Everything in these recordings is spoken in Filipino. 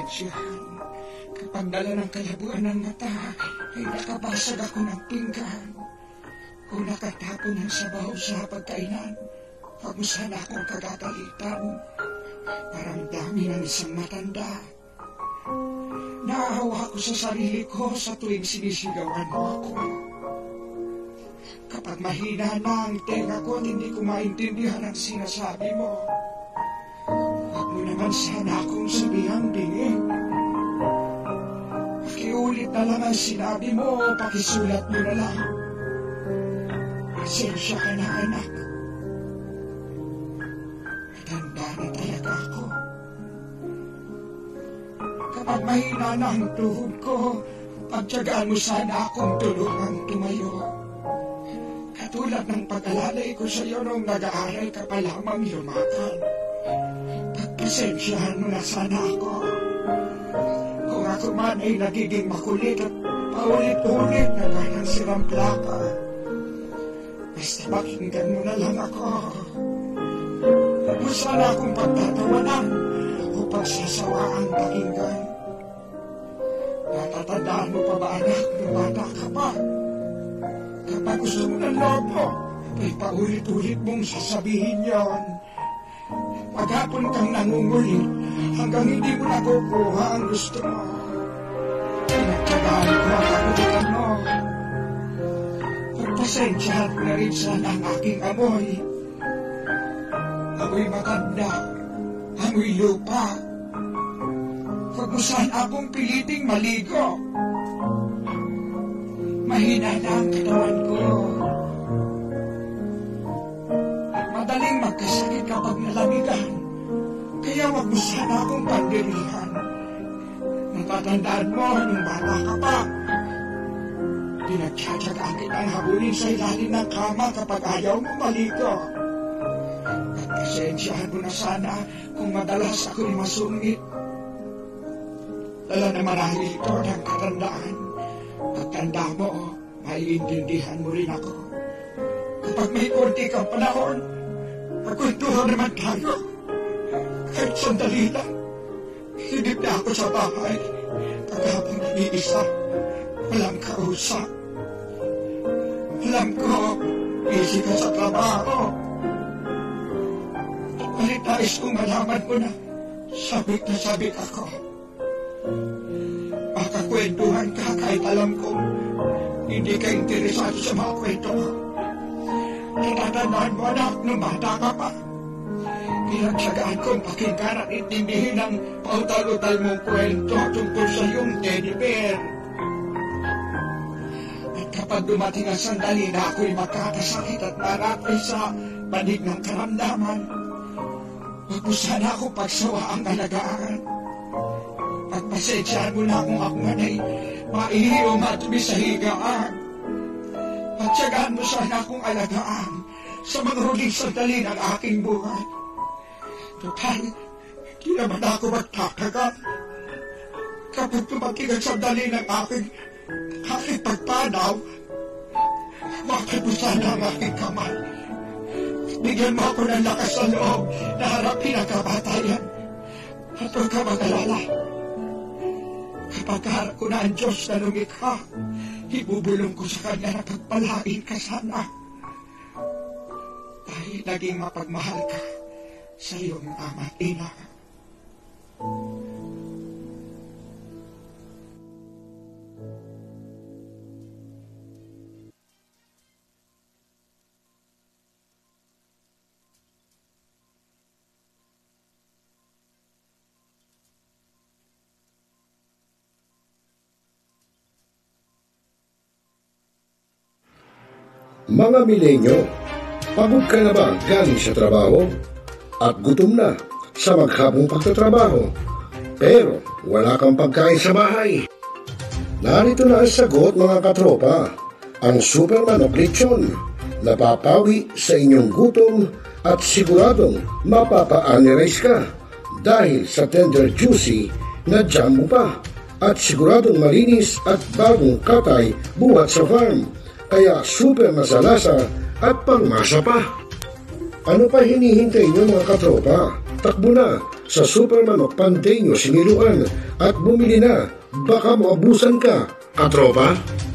pasensyahan. Kapag dala ng kalabuan ng mata, ay nakabasag ako ng pinggan. Kung nakatapon ng sabaw sa pagkainan, huwag mo sana akong kagagalitan. Parang dami ng isang matanda. Naahawa ko sa sarili ko sa tuwing sinisigawan mo ako. Kapag mahina na ang tenga ko at hindi ko maintindihan ang sinasabi mo, huwag mo naman sana akong sabihang bingi. Pakiulit na lang ang sinabi mo, pakisulat mo na lang. Pasensya ka na, anak. Matanda na talaga ako. Kapag mahina na ang tuhod ko, pagtiyagaan mo sana akong tulungang tumayo. Katulad ng pag-alalay ko sa iyo nung nag-aaral ka pa lamang lumakan. Pagpasensyahan mo na sana ako. Kung ako man ay nagiging makulit at paulit-ulit na parang sirang plaka, basta pakinggan mo na lang ako. Huwag mo sana akong pagtatawanan o pagsasawaan pakinggan. Natatandaan mo pa ba, anak, nung bata ka pa? Kapag gusto mo ng loob mo, ay paulit-ulit mong sasabihin yon. Maghapon kang nangungulit hanggang hindi mo nakukuha ang gusto mo. Pinagtyagaan ko ang kagulitan mo. Pagpasensyahan ko na rin sana ang aking amoy. Amoy matanda, amoy lupa. Huwag mo sana akong piliting maligo. Mahina na ang katawan ko. Madaling magkasakit kapag nalamigan. Kaya wag mo sana akong pandirihan. Natatandaan mo nung bata ka pa. Pinagtsatsagaan kitang habulin sa ilalim ng kama kapag ayaw mo maligo. At pasensyahan mo na sana kung madalas ako'y masungit. Dala na marahil ito ng katandaan. Pagtanda mo, maiintindihan mo rin ako. Kapag may konti kang panahon, magkwentuhan naman tayo. Kahit sandali lang, hinip na ako sa bahay. Pagkapong nag-iisa, walang kausap. Alam ko, busy ka sa trabaho. Ngunit nais kong malaman mo na sabik na sabik ako. Makakwentuhan ka kahit alam kong hindi ka interesado sa mga kwento mo. Natatandaan mo, anak, nung bata ka pa. Pinagtyagaan kong pakinggan at intindihin ang pautal-utal mong kwento tungkol sa iyong teddy bear. At kapag dumating ang sandali na ako'y magkakasakit at marapay sa banig ng karamdaman, huwag mo sana ako pagsawaang alagaan. Pagpasensyahan mo na kung ako man ay maihi o matubi sa higaan. Pagtyagaan mo sana akong alagaan sa mga huling sandali ng aking buhay. Total, di naman ako magtatagal. Kapag tumating ang sandali ng aking pagpanaw, bakit mo sana ang aking kamay? Bigyan mo ako ng lakas sa loob na harapin ang kamatayan. At huwag ka mag-alala. Kapag harap ko na ang Diyos na lumikha, ibubulong ko sa Kanya na pagpalain ka sana. Dahil naging mapagmahal ka sa iyong ama at ina. Mga milenyo, pagod ka na ba galing sa trabaho? At gutom na sa maghapong pagtatrabaho? Pero wala kang pagkain sa bahay? Narito na ang sagot, mga katropa. Ang Super Manok Lechon. Napapawi sa inyong gutom at siguradong mapapa-analyze ka dahil sa tender juicy na jam mo pa. At siguradong malinis at bagong katay buhat sa farm. Kaya super masalasa at pangmasa pa. Ano pa hinihintay nyo, mga katropa? Takbo na sa Superman of Panteño, Siniluan at bumili na. Baka maabusan ka, katropa.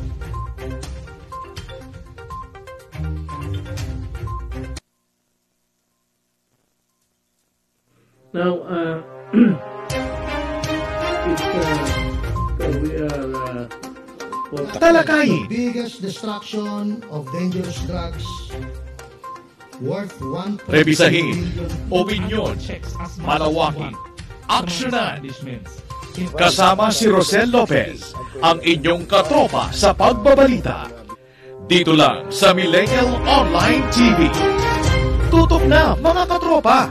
Now, we are Talakayin, Biggest destruction of dangerous drugs worth 1.2 rebisahin, billion. opinyon, malawakin, aksyonan. Kasama si Rosel Lopez, ang inyong katropa sa pagbabalita. Dito lang sa Millennial Online TV. Tutok na mga katropa!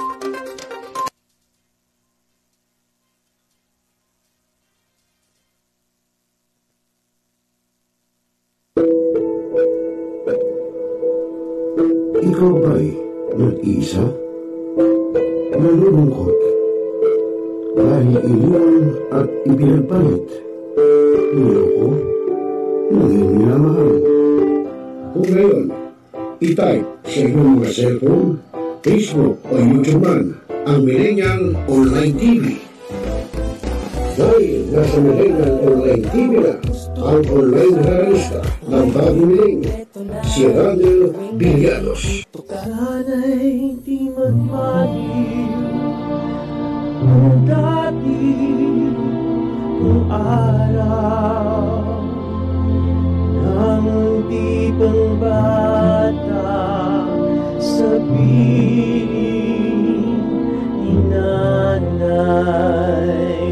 Ikaw ba'y nag-iisa? Nalulungkot? Dahil iniwan at ipinagpalit? Niloko? Naging minamahal? Kung ngayon, i-type sa iyong mga cellphone, Facebook o YouTube man ang Millennial Online TV. Dahil nasa Millennial Online TV na ang online realista ng bagong milenyo, si Randel Villanos. Sana'y di magmaliw ang dati kong araw nang di pang bata sa piling ni nanay.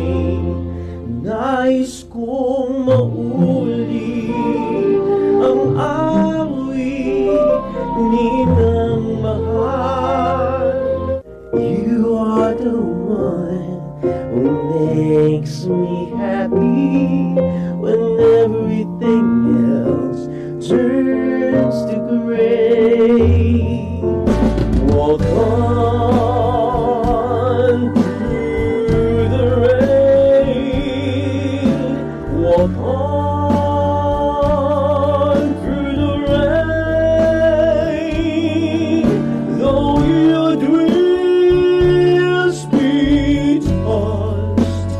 Nais kong mauli ang awit ninang mahal. You are the one who makes me happy when everything else turns to gray. Walk on through the rain. Walk on through the rain. Though your dreams be tossed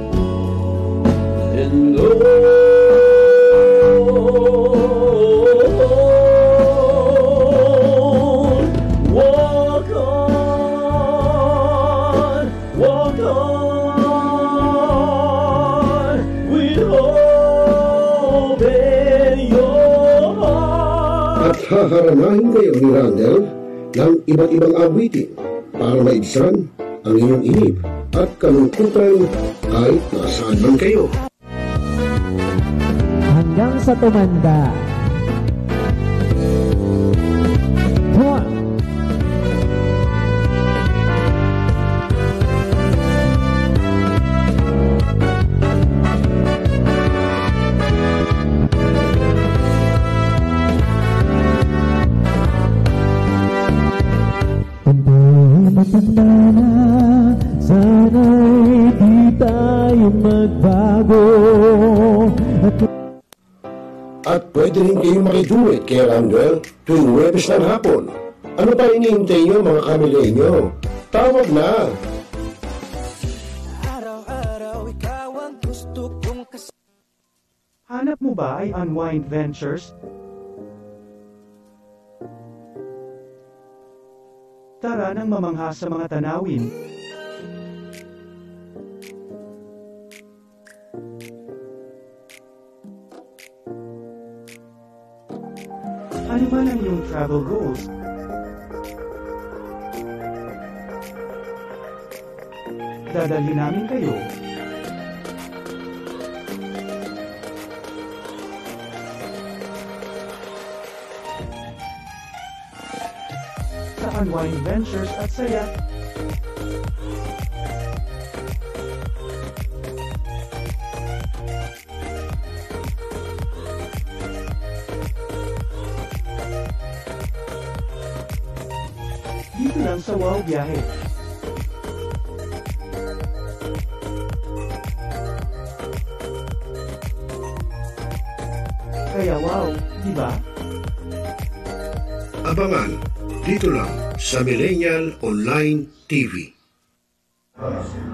and low. Walk on with hope in your heart. At haharanahin kayo ni Randel ng iba't ibang awitin para maibsan ang inyong inip at kalungkutan kahit nasaan man kayo. Hanggang sa tumanda. Come on. Matanda na, sana'y di tayo magbago. At pwede rin kayong makiduit kay Randel tuwing Huwebes ng hapon. Ano pa hinihintay nyo mga kamilenyo? Tawag na! Hanap mo ba ay Unwind Ventures? Tara nang mamangha sa mga tanawin. Ano man ang iyong travel goals? Dadalhin namin kayo. Sa Unwind Ventures at saya. Dito lang sa Wow Biyahe. Kaya wow, di ba? Abangan dito lang sa Millennial Online TV.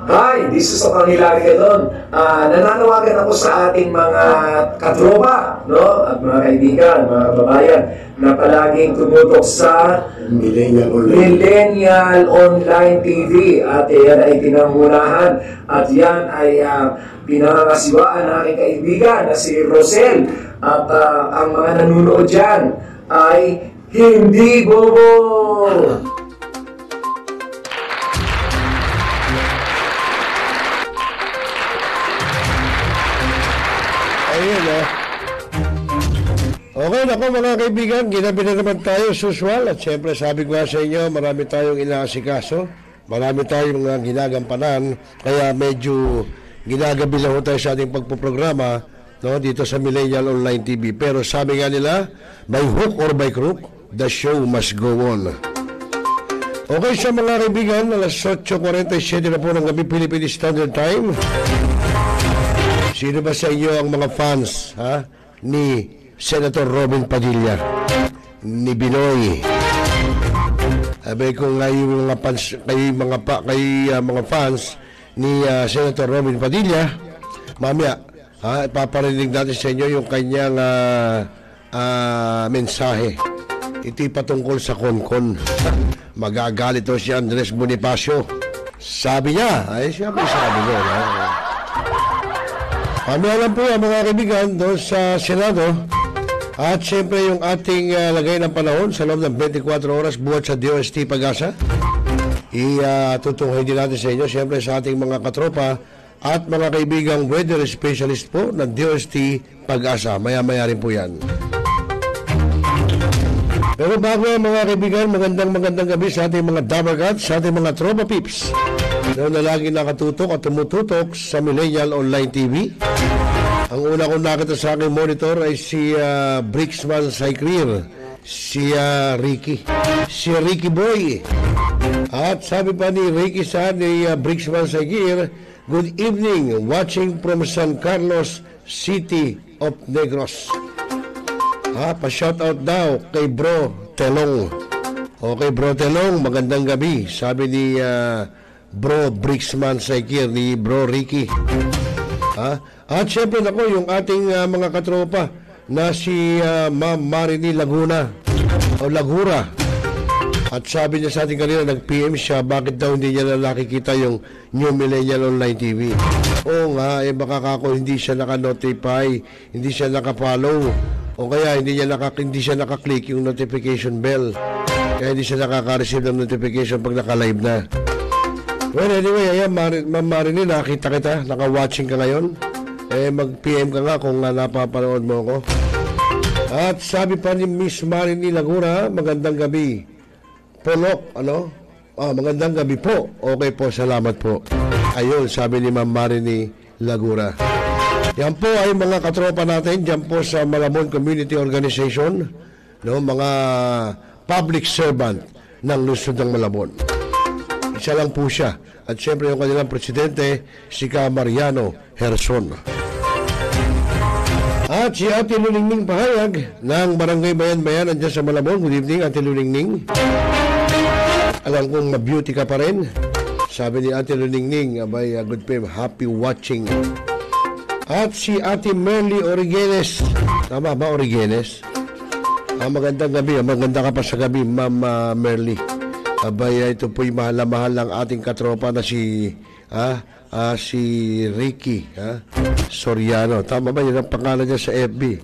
Hi, this is Otang Hilary Gadon. Nananawagan ako sa ating mga katropa, no? At mga kaibigan, mga kababayan, na palaging tumutok sa Millennial Online TV. At yan ay pinangunahan. At yan ay pinangangasiwaan ng aking kaibigan na si Rosel. At ang mga nanunood dyan ay hindi bobo! Ayun, Okay, naku mga kaibigan, ginabi na naman tayo, usual. At syempre, sabi ko nga sa inyo, marami tayong inaasikaso. Marami tayong ginagampanan. Kaya medyo ginagabi lang tayo sa ating pagpuprograma, no, dito sa Millennial Online TV. Pero sabi nga nila, by hook or by crook, the show must go on. Okay, sa mga kaibigan, alas 8:47 na po ng gabi, Philippine Standard Time. Sino ba sa inyo ang mga fans ni Senator Robin Padilla, ni Binoy? Abay kung yung mga fans, mga fans ni Senator Robin Padilla, mamaya ipaparinig natin sa inyo yung kanyang mensahe. Ito'y patungkol sa Konkon. Magagalit to si Andres Bonifacio. Sabi niya, siya may sabi niya. Mamaya lang po yan mga kaibigan doon sa Senado. At siyempre yung ating lagay ng panahon sa loob ng 24 oras buhat sa DOST Pag-asa. Itutunghay din natin sa inyo siyempre sa ating mga katropa at mga kaibigang weather specialist po ng DOST Pag-asa. Maya-maya rin po yan. Pero bago yan mga kaibigan, magandang gabi sa ating mga Dabargat, sa ating mga tropa peeps na lagi nakatutok at tumututok sa Millennial Online TV. Ang una kong nakita sa aking monitor ay si Brixman Saikrir, si Ricky Boy. At sabi pa ni Ricky ni Brixman Saikrir, good evening, watching from San Carlos City of Negros. Pa-shoutout daw kay Bro Telong. Okay, Bro Telong, magandang gabi. Sabi ni Bro Brixman Saikir, ni Bro Ricky. At syempre nako, yung ating mga katropa na si Ma'am Marini Laguna o Lagura. At sabi niya sa ating kanina, nag-PM siya, bakit daw hindi niya na nakikita yung New Millennial Online TV. Oo nga, baka kako hindi siya naka-notify, hindi siya naka-follow, o kaya hindi siya naka-click yung notification bell. Kaya hindi siya nakaka-receive ng notification pag naka-live na. Well, anyway, ayan, Ma'am Marini, nakita kita, naka-watching ka ngayon. Mag-PM ka nga kung napapanood mo ako. At sabi pa ni Miss Marini Laguna, magandang gabi. Polok, magandang gabi po. Okay po, salamat po. Ayun, sabi ni Ma'am Marini Laguna. Yan po ay mga katropa natin dyan po sa Malamon Community Organization, no, mga public servant ng lungsod ng Malamon. Isa lang po siya. At siyempre yung kanilang presidente, si Ka Mariano Herson. At si Ate Luningning Pahayag ng Barangay Bayan-Bayan andyan sa Malamon. Good evening, Ate Luningning. Alam kong ma-beauty ka pa rin. Sabi ni Ate Luningning, abay, good PM, happy watching. At si Ate Merly Origenes. Tama ba, Origenes? Magandang gabi. Maganda ka pa sa gabi, Ma'am Merly. Abay, ito po'y mahal ng ating katropa na si Ricky Soriano. Tama ba? Yun ang pangalan niya sa FB.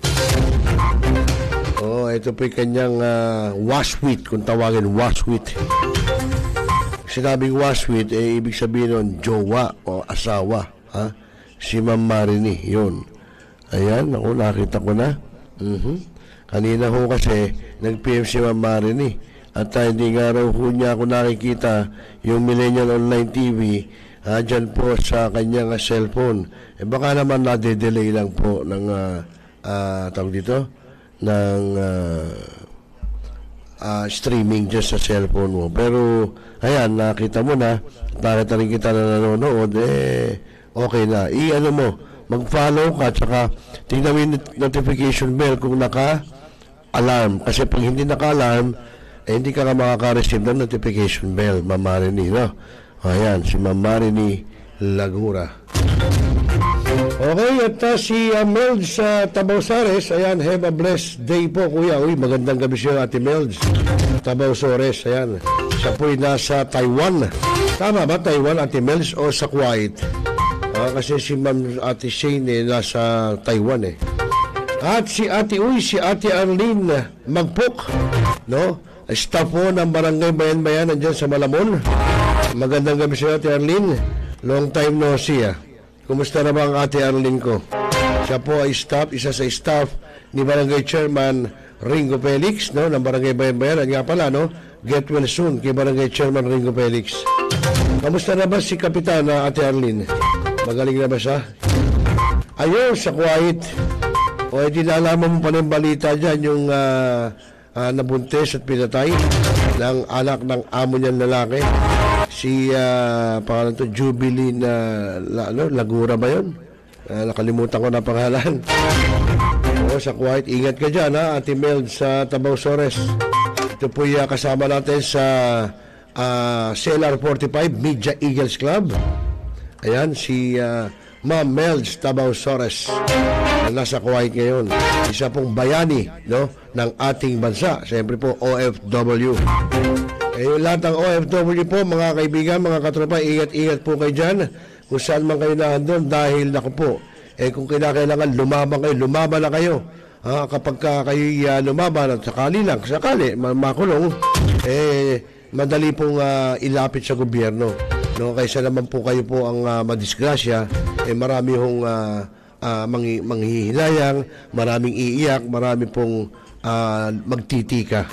Ito po'y kanyang waswit, kung tawagin waswit. Sinabing waswit, ibig sabihin nun, jowa o asawa. Si Ma'am Marini, yun. Ayan, ako nakita ko na. Kanina ho kasi, nag-PM si Ma'am Marini. At hindi nga raw ho niya ako nakikita yung Millennial Online TV dyan po sa kanyang cellphone. Baka naman nade-delay lang po ng tawag dito ng streaming dyan sa cellphone mo. Pero ayan, nakita mo na, nakita rin kita na nanonood, okay na. I-ano mo, mag-follow ka, tsaka tingnan mo yung notification bell kung naka-alarm. Kasi pag hindi naka-alarm, hindi ka makaka-receive ng notification bell, Ma'am Marini, no? Ayan, si Ma'am Marini Lagura. Okay, at si Melds sa Tabausares, ayan, have a blessed day po, kuya. Uy, magandang gabi siya, Ate Melds. Tabausares, ayan. Siya po'y nasa Taiwan. Tama ba, Taiwan, Ate Melds, o sa Kuwait? Kasi si Ma'am Ate Shane nasa Taiwan eh. At si Ate Arlene Magpok, no? Staff po ng Barangay Bayan-Bayan nandiyan sa Malamon. Magandang gabi siya, Ate Arlene. Long time no see, Kumusta na ba ang Ate Arlene ko? Siya po ay isa sa staff ni Barangay Chairman Ringo Felix, no? Ng Barangay Bayan-Bayan. At nga pala, no? Get well soon kay Barangay Chairman Ringo Felix. Kamusta na ba si Kapitana, Ate Arlene? Magaling na ba siya? Ayun, sa Kuwait. O, di nalaman mo pa ng balita dyan, yung nabuntis at pinatay ng anak ng amo niyang lalaki. Si, pangalan to, Jubilee Lagura ba yun? Nakalimutan ko na pangalan. O, sa Kuwait, ingat ka dyan, Ate Meld sa Tabausares. Ito po kasama natin sa CLR 45 Media Eagles Club. Ayan, si Ma'am Melds Tabausares na nasa Kuwait ngayon. Isa pong bayani, no, ng ating bansa. Siyempre po, OFW. Lahat ng OFW po, mga kaibigan, mga katropa, ingat-ingat po kayo dyan kung saan man kayo naandun dahil naku po, kung kinakailangan lumaban na kayo. Kapag kayo lumaban at sakali makulong, madali pong ilapit sa gobyerno. No, kaysa naman po kayo po ang madisgrasya, marami hong manghihinayang, maraming iiyak, marami pong magtitika.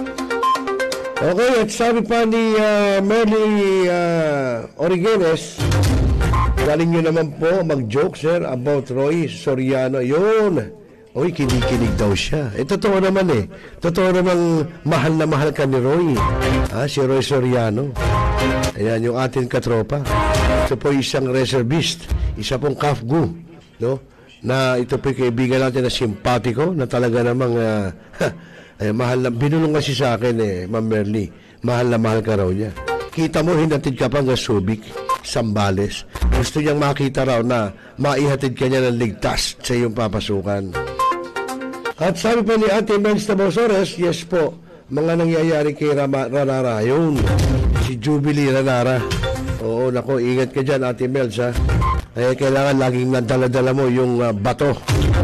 Okay, at sabi pa ni Merly Origenes, galing nyo naman po mag-joke, sir, about Roy Soriano. Yun. Uy, kinikinig daw siya. Totoo naman Totoo naman mahal na mahal ka ni Roy. Si Roy Soriano. Ayan, yung ating katropa. Ito po isang reservist. Isa pong kafgu, no? Na ito po kaibigan natin na simpatiko, na talaga namang mahal na, binulong kasi sa akin Ma'am Merly. Mahal na mahal ka raw niya. Kita mo, hinatid ka pa ng Subic, Sambales. Gusto niyang makita raw na maihatid ka niya ng ligtas sa iyong papasukan. At sabi pa ni Ate Mels Tabausares, yes po, mga nangyayari kay Ranara. Yun, si Jubilee Ranara. Oo, nako, ingat ka dyan, Ate Mels, kailangan laging nadala-dala mo yung bato.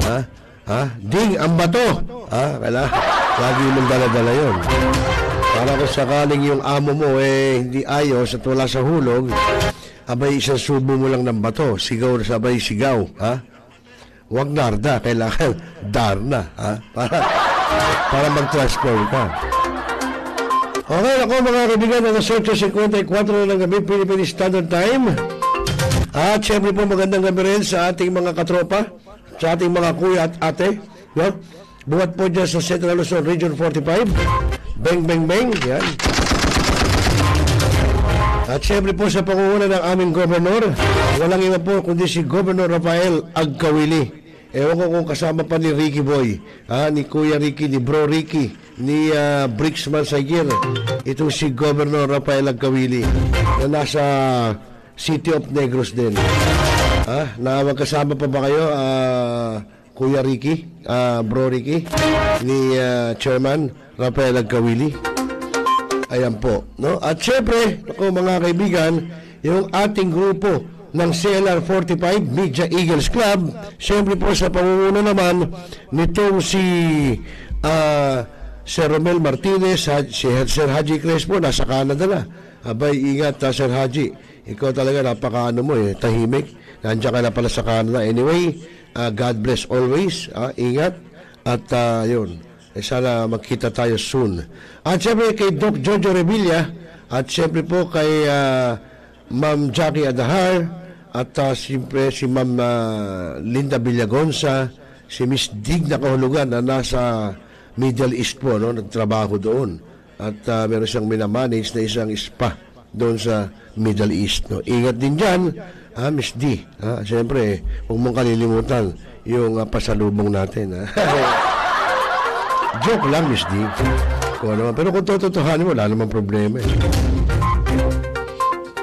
Ding, ang bato. Kailangan, laging mong dala-dala yun. Para kung sakaling yung amo mo, hindi ayos at wala sa hulog, abay, isang subo mo lang ng bato. Sigaw, sabay sigaw, Huwag narda, kailangan darna, para mag-transform ka. Okay, ako mga kaibigan, alas 8:54 na ng gabi, Philippine Standard Time. At syempre po magandang gabi rin sa ating mga katropa, sa ating mga kuya at ate, no? Buhat po dyan sa Central Luzon Region 45. Bang, bang, bang, yan. At syempre po sa pangunguna ng aming gobernador, walang iba po kundi si Governor Rafael Agcawili. Ewan ko kung kasama pa ni Ricky Boy, ni Kuya Ricky, ni Bro Ricky, ni Bricks Mansagir. Ito si Governor Rafael Agcawili na nasa City of Negros din. Na magkasama pa ba kayo, Kuya Ricky, Bro Ricky, ni Chairman Rafael Agcawili? Ayan po, no? At syempre, ako mga kaibigan, yung ating grupo ng CLR 45 Media Eagles Club, syempre po sa pangunguna naman nitong si Sir Romel Martinez, si Sir Haji Crespo, nasa Canada na. Abay, ingat, Sir Haji. Ikaw talaga, napaka-ano mo tahimik. Nandiyan ka na pala sa Canada. Anyway, God bless always. Ingat. At yun. Sana magkita tayo soon. At siyempre kay Doc Jojo Revilla, at siyempre po kay Ma'am Jackie Adahar, at siyempre si Ma'am Linda Villagonza, si Miss Digna Kahulugan na nasa Middle East po, no, nagtrabaho doon. At meron siyang minamanage na isang spa doon sa Middle East. No. Ingat din dyan, Miss D. Siyempre, huwag mong kalilimutan yung pasalubong natin. Joke lang, Miss D. Pero kung tototohanin mo, wala namang problema.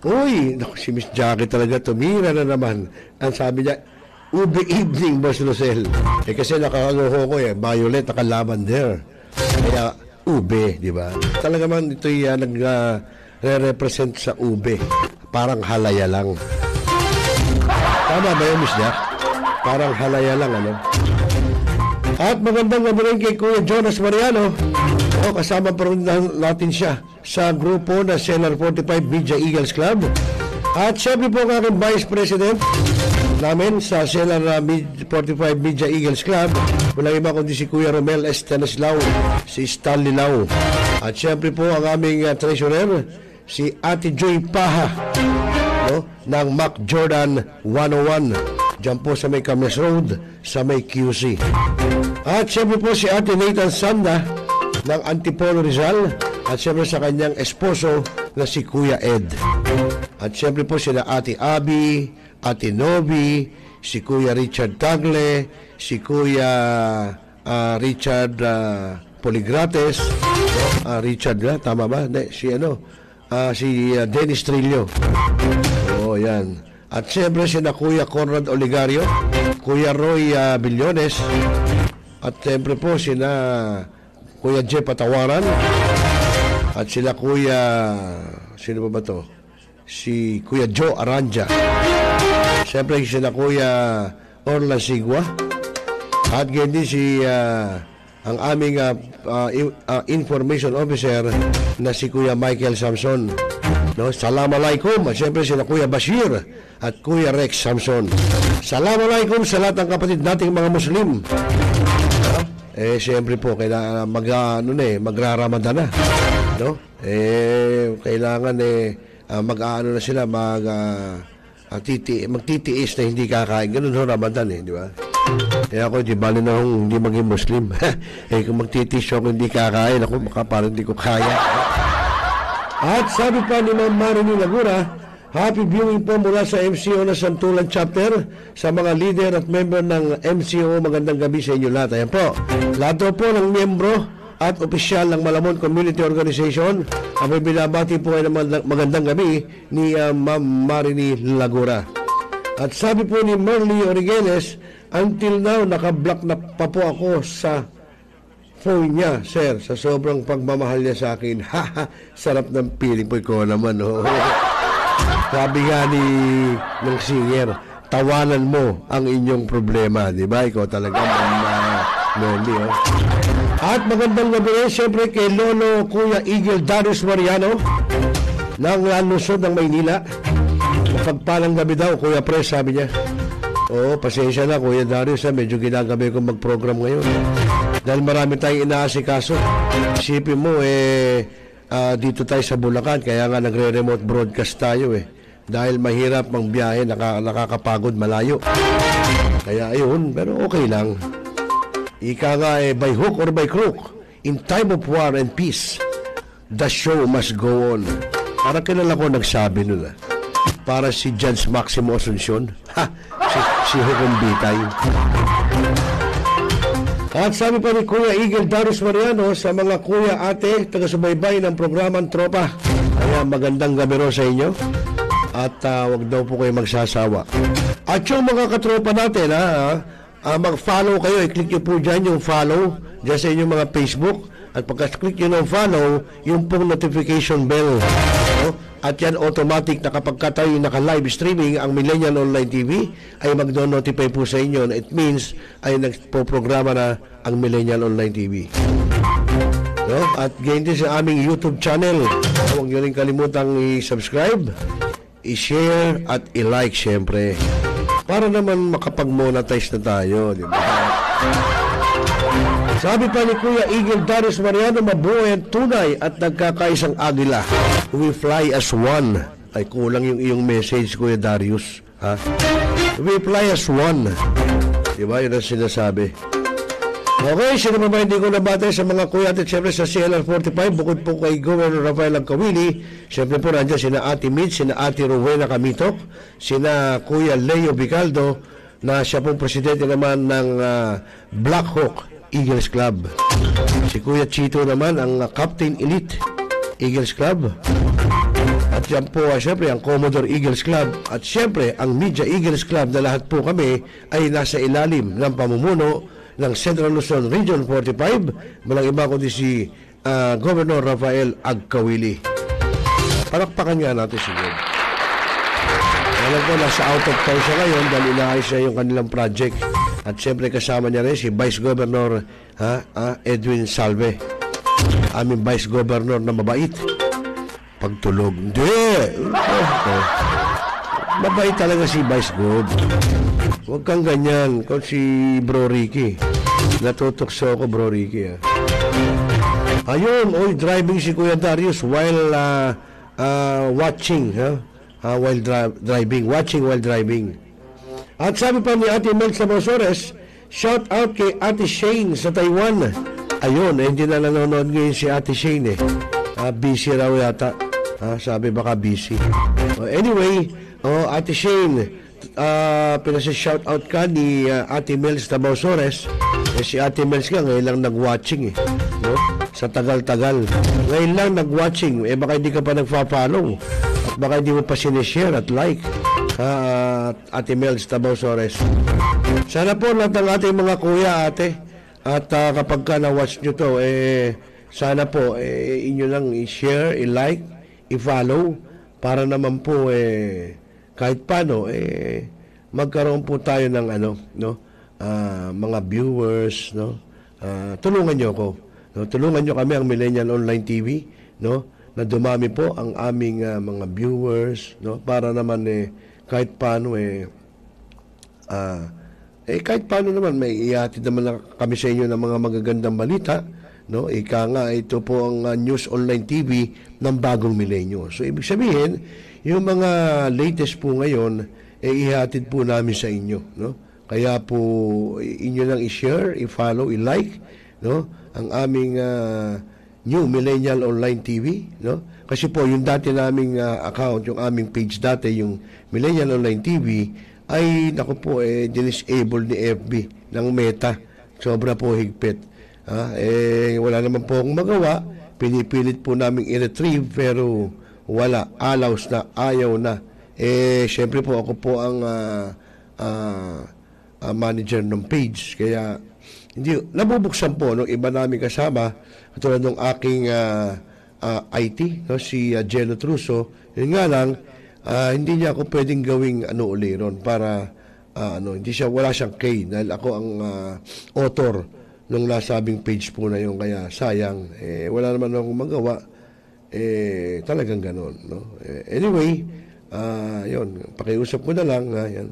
Uy, naku, si Miss Jackie talaga tumira na naman. Ang sabi niya, Ube evening, Boss Rosel. Kasi nakakaloho ko violet, naka-lavender. Kaya, ube, di ba? Talaga man, ito'y nag-represent sa ube. Parang halaya lang. Tama ba yun, Miss Jack? Parang halaya lang, ano? At magandang gabi rin kay Kuya Jonas Mariano. Kasama pa rin natin siya sa grupo na Cellar 45 Media Eagles Club. At syempre po ang aking Vice President namin sa Cellar 45 Media Eagles Club. Walang iba kundi si Kuya Romel Estanislao, si Stanley Lau. At syempre po ang aming treasurer, si Ate Joy Paha, ng Mac Jordan 101. Diyan po sa may Cames Road, sa may QC. At syempre po si Ate Nathan Sanda ng Antipolo Rizal. At syempre sa kanyang esposo na si Kuya Ed. At syempre po sila Ate Abby, Ate Novi, si Kuya Richard Tagle, si Kuya Richard Poligrates, Richard tama ba? Si Dennis Trillo. Oo, yan. At siyempre sila Kuya Conrad Oligario, Kuya Roy Billones, at siyempre po sila Kuya Jeff Patawaran, at sila Kuya, sino ba to? Si Kuya Joe Aranja. Siyempre sila Kuya Orla Sigwa. At ganyan din si ang aming information officer na si Kuya Michael Samson. Assalamualaikum. At siyempre sila Kuya Bashir at Kuya Rex Samson. Assalamualaikum sa lahat ng kapatid nating mga Muslim. Siyempre po kailangan magra-Ramadan na. Kailangan mag-aano na sila magtitiis na hindi kakain. Ganun ho Ramadan di ba? Kaya ako di bali na akong hindi maging Muslim. Kung magtitiis ako hindi kakain, ako parang hindi ko kaya. At sabi pa ni Ma'am Marini Lagura, happy viewing po mula sa MCO na Santulan Chapter sa mga leader at member ng MCO. Magandang gabi sa inyo lahat. Ayan po, lahat po ng miyembro at opisyal ng Malamon Community Organization ang binabati po ay magandang gabi ni Ma'am Marini Lagura. At sabi po ni Merly Origenes, until now nakablock na pa po ako sa phone niya, sir, sa sobrang pagmamahal niya sa akin. Sarap ng feeling po ko naman. Sabi nga ng singer, tawanan mo ang inyong problema, di ba? Ikaw talaga, Merly. At magandang gabi rin, siyempre, kay Lolo Kuya Eagle Darius Mariano ng Lusod ng Maynila. Mapagpalang gabi daw, Kuya Pres, sabi niya. Pasensya na, Kuya Darius, medyo ginagabi ko mag-program ngayon. Dahil marami tayong inaasikaso. Isipin mo, dito tayo sa Bulacan, kaya nga nagre-remote broadcast tayo Dahil mahirap mang biyahe, nakakapagod malayo. Kaya ayun, pero okay lang. Ika nga by hook or by crook, in time of war and peace, the show must go on. Parang kilala ko nagsabi nun para si Judge Maximo Asuncion. Si Hukong Bitay. At sabi pa ni Kuya Eagle Darius Mariano sa mga kuya ate taga-subaybay ng programang Tropa. Kaya magandang gabi ro sa inyo. At wag daw po kayo magsasawa. At yung mga katropa natin mag-follow kayo, i-click nyo po dyan yung follow dyan sa inyong mga Facebook at pagka-click nyo ng follow yung pong notification bell at yan automatic na kapag tayo naka-live streaming ang Millennial Online TV ay mag-notify po sa inyo na it means ay nagpo-programa na ang Millennial Online TV at ganyan din sa aming YouTube channel. Huwag nyo rin kalimutang i-subscribe, i-share at i-like syempre para naman makapag-monetize na tayo, di ba? Sabi pa ni Kuya Eagle Darius Mariano, mabuhay ang tunay at nagkakaisang agila. We fly as one. Ay, kulang yung iyong message, Kuya Darius. We fly as one. Di ba? Yun ang sinasabi. Okay, sino pa ba hindi ko nabatay sa mga kuya at siyempre sa CLR 45, bukod po kay Governor Rafael Agcawili, siyempre po nandiyan sina Ate Mitch, sina Ate Rowena Camitok, sina Kuya Leo Bicaldo, na siya pong presidente naman ng Black Hawk Eagles Club. Si Kuya Chito naman ang Captain Elite Eagles Club. At yan po, syempre, ang Commodore Eagles Club at syempre, ang Media Eagles Club na lahat po kami ay nasa ilalim ng pamumuno ng Central Luzon Region 45. Walang iba kundi si Governor Rafael Agkawili. Palakpakan nga natin si Gov. Alam ko, nasa out of town siya ngayon dahil inaayos niya yung kanilang project. At syempre, kasama niya rin si Vice Governor Edwin Salve. Aming Vice Governor na mabait. Pagtulog. Hindi. Mabait talaga si Vice Gov. Huwag kang ganyan. Kung si Bro Ricky. Natutokso ako, Bro Ricky. Ayun, driving si Kuya Darius while watching. While driving. Watching while driving. At sabi pa ni Ate Mel Sabosores, shout out kay Ate Shane sa Taiwan. Ayun, hindi na nanonood ngayon si Ate Shane busy raw yata. Sabi baka busy. Anyway, Ate Shane, pinasa-shout out ka ni Ate Mels Tabosores. Si Ate Mels nga ngayon lang nag-watching no? Sa tagal-tagal. Ngayon lang nag-watching. Baka hindi ka pa nagpa-follow. At baka hindi mo pa sinishare at like. Ate Mels Tabosores. Sana po lahat ng ating mga kuya, ate. At kapag ka na-watch nyo to, sana po inyo lang i-share, i-like, i-follow para naman po kahit paano magkaroon po tayo ng mga viewers, no? Tulungan niyo ako, no? Tulungan niyo kami ang Millennial Online TV, no? Na dumami po ang aming mga viewers, no? Para naman kahit paano kahit paano naman may ihatid naman kami sa inyo ng mga magagandang balita, no? Ika nga, ito po ang News Online TV ng bagong milenyo. So ibig sabihin, yung mga latest po ngayon ihatid po namin sa inyo, no? Kaya po inyo lang i-share, i-follow, i-like, no? Ang aming New Millennial Online TV, no? Kasi po yung dati naming account, yung aming page dati, yung Millennial Online TV ay naku po dinisable ni FB ng Meta. Sobra po higpit. Wala naman po akong magawa. Pinipilit po namin i-retrieve pero wala. Allows na, ayaw na. Syempre po ako po ang manager ng page. Kaya hindi, nabubuksan po nung iba namin kasama katulad ng aking IT, no, si Jello Truso. Yun nga lang, hindi niya ako pwedeng gawing uli ron para hindi siya, wala siyang K dahil ako ang author nung nasabing page po na yun, kaya sayang wala naman akong magawa, talagang ganon, no? Anyway, yun, pakiusap ko na lang yan.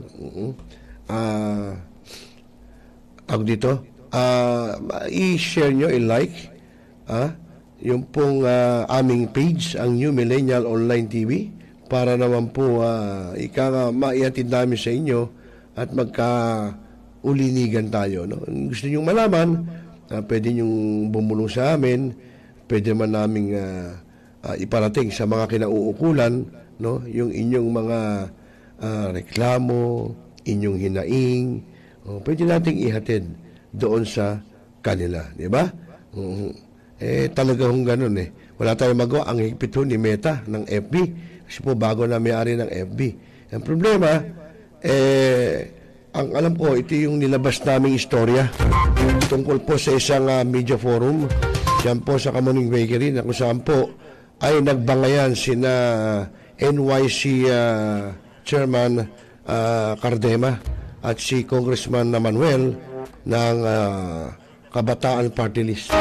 Ako dito i-share nyo, i-like yung pong aming page, ang New Millennial Online TV, para naman po maihatid namin sa inyo at magka-ulinigan tayo, no? Gusto nyo malaman, pwede nyo bumulong sa amin, pwede man naming iparating sa mga kinauukulan, no? Yung inyong mga reklamo, inyong hinaing, pwede nating ihatid doon sa kanila, di ba? Talaga hong ganun wala tayong magawa. Ang higpit ni Meta ng FB kasi po bago na may-ari ng FB. Ang problema, ang alam ko, ito yung nilabas naming istorya tungkol po sa isang media forum dyan po sa Kamuning Bakery na kung saan po ay nagbangayan sina NYC Chairman Cardema at si Congressman Manuel ng Kabataan Party List.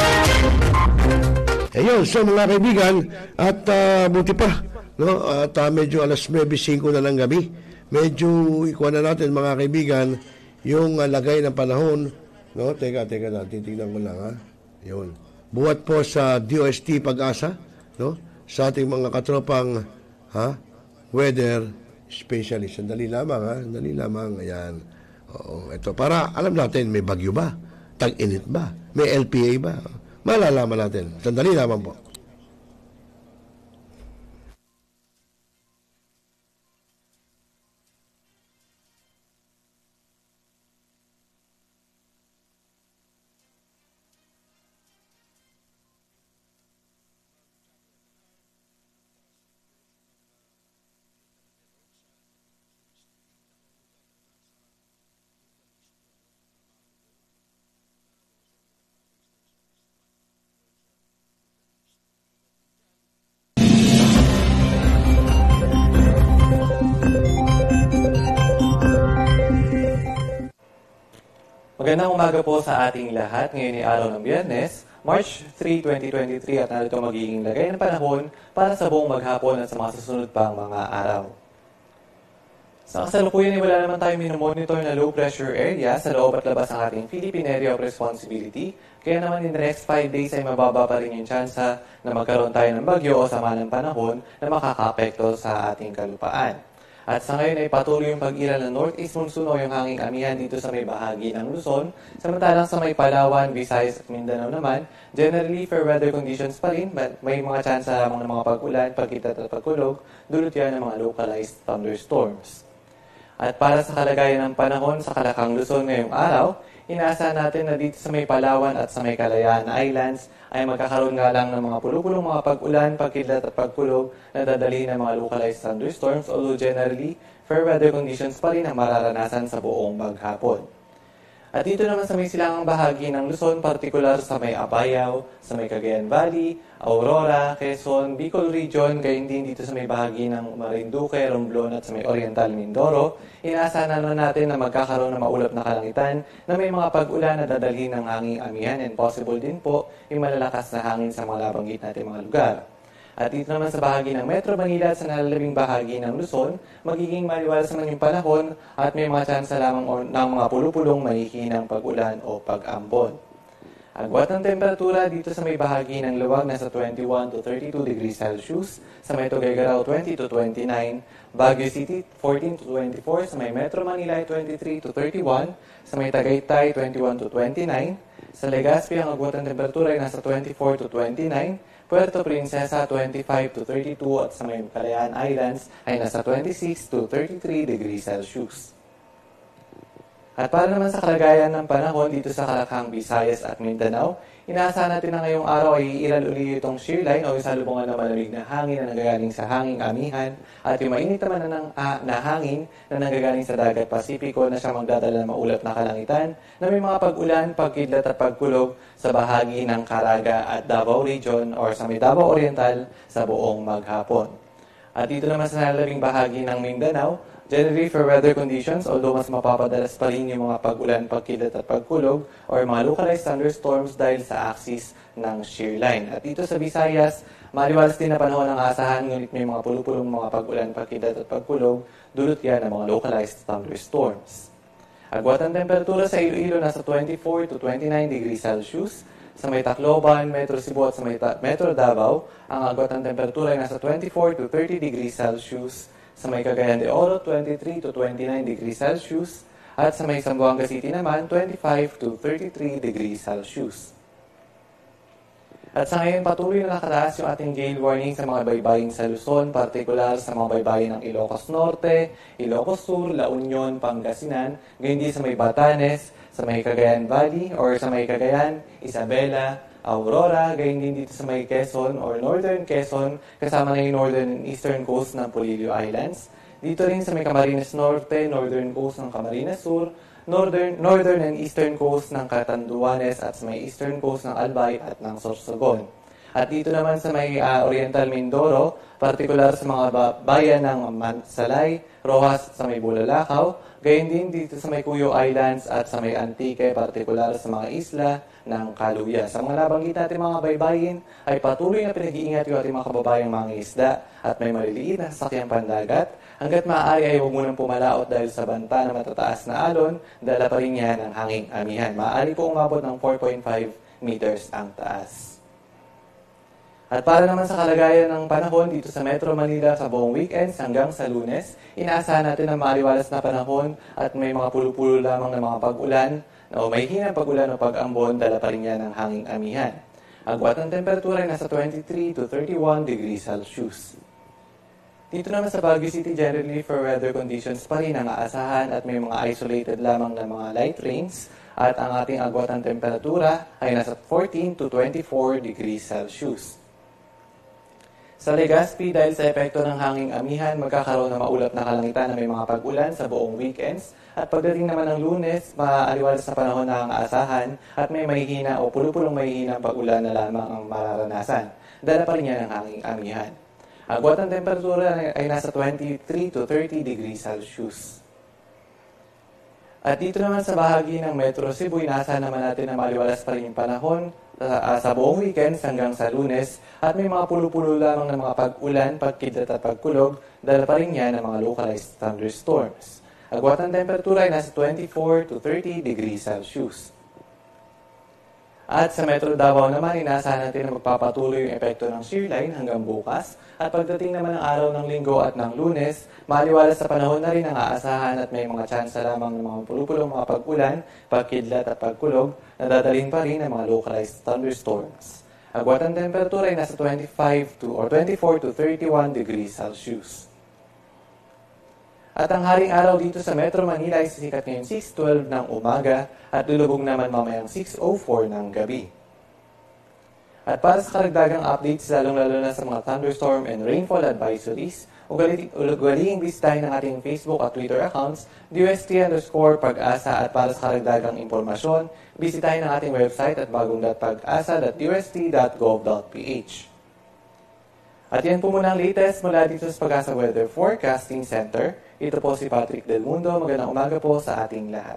Ayun, so mga kaibigan, at buti pa, no? At medyo alas 9:05 na ng gabi. Medyo ikuha na natin mga kaibigan yung lagay ng panahon, no? Teka na, titignan ko lang Yun. Buhat po sa DOST Pag-asa, no? Sa ating mga katropang weather specialist. Sandali lamang, sandali lamang. Ayan. Oo, ito para alam natin may bagyo ba? Tag-init ba? May LPA ba? Malalaman natin. Sandali lamang po. Magandang umaga po sa ating lahat. Ngayon ay araw ng Biyernes, March 3, 2023 at narito magiging lagay ng panahon para sa buong maghapon at sa mga susunod pang mga araw. Sa kasalukuyan ay wala naman tayong minomonitor na low pressure area sa loob at labas ng ating Philippine Area of Responsibility. Kaya naman in the next 5 days ay mababa pa rin yung tsansa na magkaroon tayo ng bagyo o sama ng panahon na makakaapekto sa ating kalupaan. At sa ngayon ay patuloy yung pag-iral ng northeast monsoon o yung hanging amihan dito sa may bahagi ng Luzon. Samantalang sa may Palawan, Visayas at Mindanao naman, generally fair weather conditions pa rin, but may mga chance lamang ng mga pag-ulan, pagkitat at pagkulog, dulot yan ng mga localized thunderstorms. At para sa kalagayan ng panahon sa Kalakang Luzon ngayong araw, inaasahan natin na dito sa may Palawan at sa may Kalayaan Islands ay magkakaroon nga lang ng mga pulupulong mga pag-ulan, pagkidlat at pagkulog na dadalhin ng mga localized thunderstorms, although generally, fair weather conditions pa rin ang mararanasan sa buong maghapon. At dito naman sa may silangang bahagi ng Luzon, partikular sa may Apayao, sa may Cagayan Valley, Aurora, Quezon, Bicol Region, gayon din dito sa may bahagi ng Marinduque, Romblon at sa may Oriental Mindoro, inaasahan naman natin na magkakaroon ng maulap na kalangitan na may mga pag-ulan na dadalhin ng hanging amihan and possible din po yung malalakas na hangin sa mga nabanggit natin mga lugar. At dito naman sa bahagi ng Metro Manila at sa nalalabing bahagi ng Luzon, magiging maliwalas naman yung panahon at may mga tsansa lamang ng mga pulupulong mahihinang pag-ulan o pag-ambon. Agwat ng temperatura dito sa may bahagi ng luwag nasa 21 to 32 degrees Celsius, sa may Tuguegarao 20 to 29, Baguio City 14 to 24, sa may Metro Manila 23 to 31, sa may Tagaytay 21 to 29, sa Legazpi ang agwat ng temperatura ay nasa 24 to 29, Puerto Princesa 25 to 32 at sa may Kalayaan Islands ay nasa 26 to 33 degrees Celsius. At para naman sa kalagayan ng panahon dito sa Kalakang Visayas at Mindanao, inaasahan natin na ngayong araw ay iiral uli itong shear line o yung salubungan na malamig na hangin na nanggagaling sa hanging amihan at yung mainit naman na hangin na nanggagaling sa dagat Pasipiko na siya magdadala ng maulap na kalangitan na may mga pag-ulan, pagkidlat at pagkulog sa bahagi ng Caraga at Davao Region or sa may Davao Oriental sa buong maghapon. At dito naman sa nalalabing bahagi ng Mindanao, generally for weather conditions, although mas mapapadalas pa rin yung mga pag-ulan, pagkilat at pagkulog or mga localized thunderstorms dahil sa axis ng shear line. At dito sa Visayas, maliwalas din na panahon ang asahan, ngunit may mga pulupulong mga pag-ulan, pagkilat at pagkulog, dulot yan ng mga localized thunderstorms. Agwat ang temperatura sa Iloilo nasa 24 to 29 degrees Celsius. Sa may Tacloban, Metro Cebu at sa may Metro Davao, ang agwat ng temperatura ay nasa 24 to 30 degrees Celsius. Sa may Cagayan de Oro, 23 to 29 degrees Celsius. At sa may Zamboanga City naman, 25 to 33 degrees Celsius. At sa ngayon, patuloy na nakataas yung ating gale warning sa mga baybayin sa Luzon, partikular sa mga baybayin ng Ilocos Norte, Ilocos Sur, La Union, Pangasinan, gayon din sa may Batanes, sa may Cagayan Valley or sa may Cagayan, Isabela, Aurora, gayon din dito sa may Quezon or Northern Quezon, kasama na yung northern and eastern coast ng Polillo Islands. Dito rin sa may Camarines Norte, northern coast ng Camarines Sur, northern and eastern coast ng Catanduanes at sa may eastern coast ng Albay at ng Sorsogon. At dito naman sa may Oriental Mindoro, partikular sa mga bayan ng Mansalay, Rojas at sa may Bulalakaw, gayon din dito sa may Cuyo Islands at sa may Antique, partikular sa mga isla ng Kaluya. Sa mga nabanggit natin mga baybayin, ay patuloy na pinag-iingat yung ating mga kababayang mga isda at may maliliit na sasakyang pandagat. Hanggat maaari ay huwag munang pumalaot dahil sa banta na matataas na alon, dala pa rin yan ang hanging amihan. Maaari po umabot ng 4.5 meters ang taas. At para naman sa kalagayan ng panahon dito sa Metro Manila sa buong weekends hanggang sa Lunes, inaasahan natin na maliwalas na panahon at may mga pulo-pulo lamang na mga pag-ulan o may hinang pag-ulan o pag-ambon, dala pa rin yan ang hanging amihan. Agwat ng temperatura ay nasa 23 to 31 degrees Celsius. Dito naman sa Baguio City, generally for weather conditions pa rin ang aasahan at may mga isolated lamang na mga light rains at ang ating agwat ng temperatura ay nasa 14 to 24 degrees Celsius. Sa Legazpi, dahil sa epekto ng hanging amihan, magkakaroon ng maulap na kalangitan na may mga pag-ulan sa buong weekends. At pagdating naman ng Lunes, maaaliwalas na panahon na ang aasahan at may mahihina o pulupulong mahihina ang pag-ulan na lamang ang mararanasan. Dala pa rin yan ang hanging amihan. Agwat ng temperatura ay nasa 23 to 30 degrees Celsius. At dito naman sa bahagi ng Metro Cebu, inaasahan naman natin na maliwalas pa rin yung panahon sa buong weekends hanggang sa Lunes at may mga pulo-pulo lamang ng mga pag-ulan, pagkidlat at pagkulog, dahil pa rin yan ng mga localized thunderstorms. Agwat ng temperatura ay nasa 24 to 30 degrees Celsius. At sa Metro Davao naman, inaasahan natin na magpapatuloy yung epekto ng shear line hanggang bukas. At pagdating naman ng araw ng Linggo at ng Lunes, maliwalas sa panahon na rin ang aasahan at may mga tsansa lamang ng mga pulupulong mga pag-ulan, pagkidlat at pagkulog na dadalhin pa rin ng mga localized thunderstorms. Agwat ang temperatura ay nasa 24 to 31 degrees Celsius. At ang haring araw dito sa Metro Manila ay sisikat ngayon 6:12 ng umaga at lulubog naman mamayang 6:04 ng gabi. At para sa karagdagang updates, lalong-lalo na sa mga thunderstorm and rainfall advisories, ugaling bisitahin ng ating Facebook at Twitter accounts, DUST_Pag-asa, at para sa karagdagang impormasyon, bisitahin ang ating website at bagong.pag-asa.dust.gov.ph. At yan po muna ang latest mula dito sa Pag-asa Weather Forecasting Center. Ito po si Patrick Del Mundo. Magandang umaga po sa ating lahat.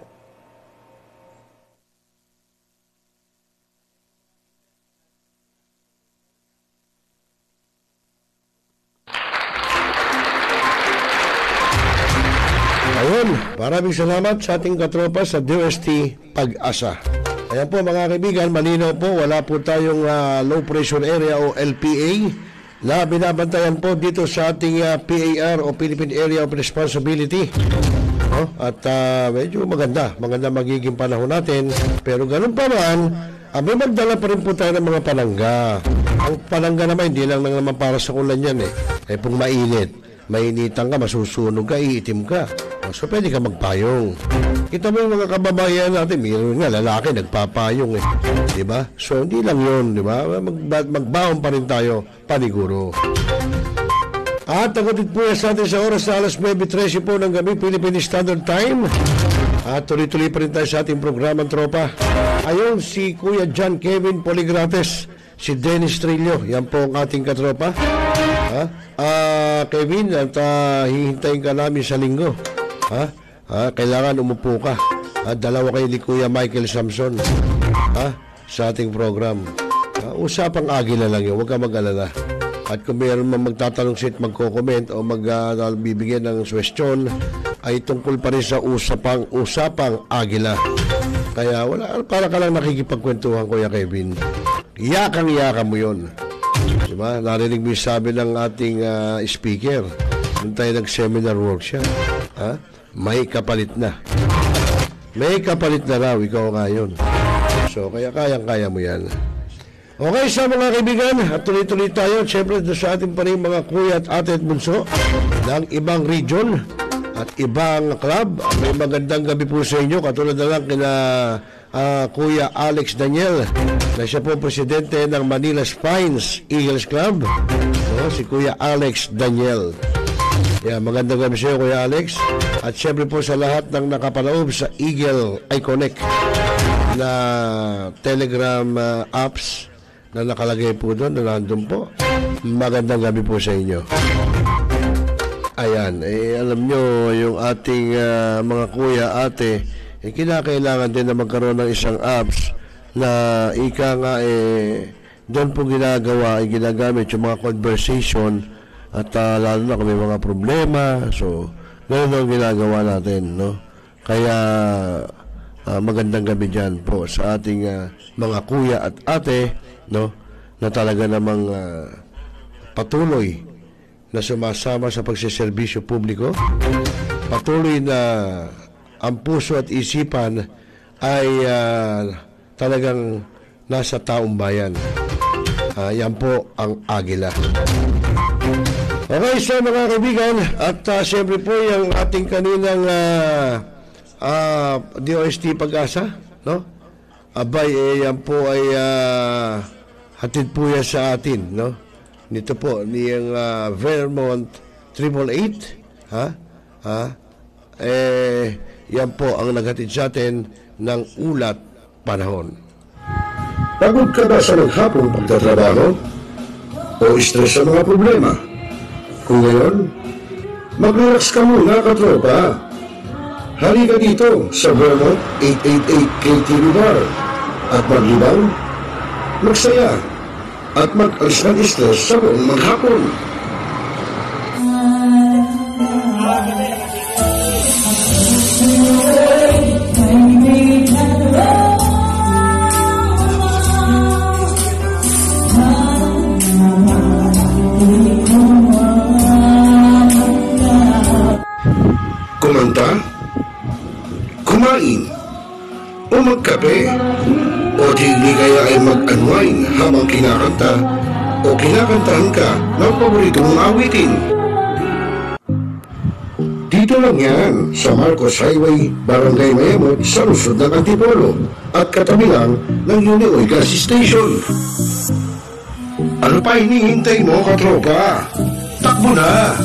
Ayun, maraming salamat sa ating katropa sa DOST Pag-asa. Ayan po mga kaibigan, malinaw po, wala po tayong low pressure area o LPA na binabantayan po dito sa ating PAR o Philippine Area of Responsibility. At medyo maganda magiging panahon natin. Pero ganun pa man, may magdala pa rin po tayo ng mga palangga. Ang palangga naman, hindi lang naman para sa ulan yan kung mainitan ka, masusunog ka, iitim ka. So pwede ka magpayong. Kita mo yung mga kababayan natin, mayroon nga lalaki nagpapayong diba? So hindi lang yun, diba? Magbaon pa rin tayo paniguro. At nagatid po sa atin sa oras na alas 9:13 po ng gabi, Philippine Standard Time. At tuloy-tuloy pa rin tayo sa ating programang tropa. Ayun, si Kuya John Kevin Poligrates, si Dennis Trillo, yan po ang ating katropa. Kevin, at hihintayin ka namin sa linggo. Kailangan umupo ka. Dalawa kayo ni Kuya Michael Samson sa ating program. Usapang agila lang yun, huwag ka mag-alala. At kung mayroon magtatanong sit, magko-comment o magbibigyan ng question, ay tungkol pa rin sa usapang agila. Kaya wala, para ka lang nakikipagkwentuhan, Kuya Kevin. Yakang-yaka mo yun. Diba? Narinig mo yung sabi ng ating speaker nung tayo nag-seminar workshop. May kapalit na. May kapalit na raw, ikaw nga yun. So, kaya kayang-kaya mo yan. Okay, sa mga kaibigan, at tuloy-tuloy tayo. Siyempre, sa ating pa rin mga kuya at ate at bunso ng ibang region at ibang club. May magandang gabi po sa inyo. Katulad na lang kina Kuya Alex Daniel, na siya po presidente ng Manila Spines Eagles Club. Si Kuya Alex Daniel. Magandang gabi sa iyo, Kuya Alex. At syempre po sa lahat ng nakapaloob sa Eagle Iconic na Telegram apps na nakalagay po doon, na nandun po. Magandang gabi po sa inyo. Ayan, alam nyo, yung ating mga kuya, ate, kinakailangan din na magkaroon ng isang apps na ika nga doon po ginagamit yung mga conversation. At lalo na kung may mga problema, so gano'n ang ginagawa natin, no? Kaya magandang gabi dyan po sa ating mga kuya at ate, no? Na talaga namang patuloy na sumasama sa pagsiservisyo publiko. Patuloy na ang puso at isipan ay talagang nasa taong bayan. Yan po ang Agila. Okay, so mga kaibigan, at siyempre po yung ating kaninang DOST Pag-asa, no? Abay, yan po ay hatid po yan sa atin, no? Nito po, niyang Vermont 888, yan po ang naghatid sa atin ng ulat panahon. Pagod ka ba sa maghapong pagtatrabaho? O stress sa mga problema? Kung ngayon, mag-relax ka muna, katropa. Halika dito sa Vermont 888 KTV Bar at maglibang, magsaya, at mag-alis ng stress sa buong maghapon. Kumanta, kumain, o magkape, o di kaya ay mag-unwind habang kinakanta o kinakantahan ka ng paborito mong awitin. Dito lang yan sa Marcos Highway, Barangay Mayamot, sa lungsod ng Antipolo at katabi lang ng Unioy Gas Station. Ano pa hinihintay mo, katropa? Takbo na!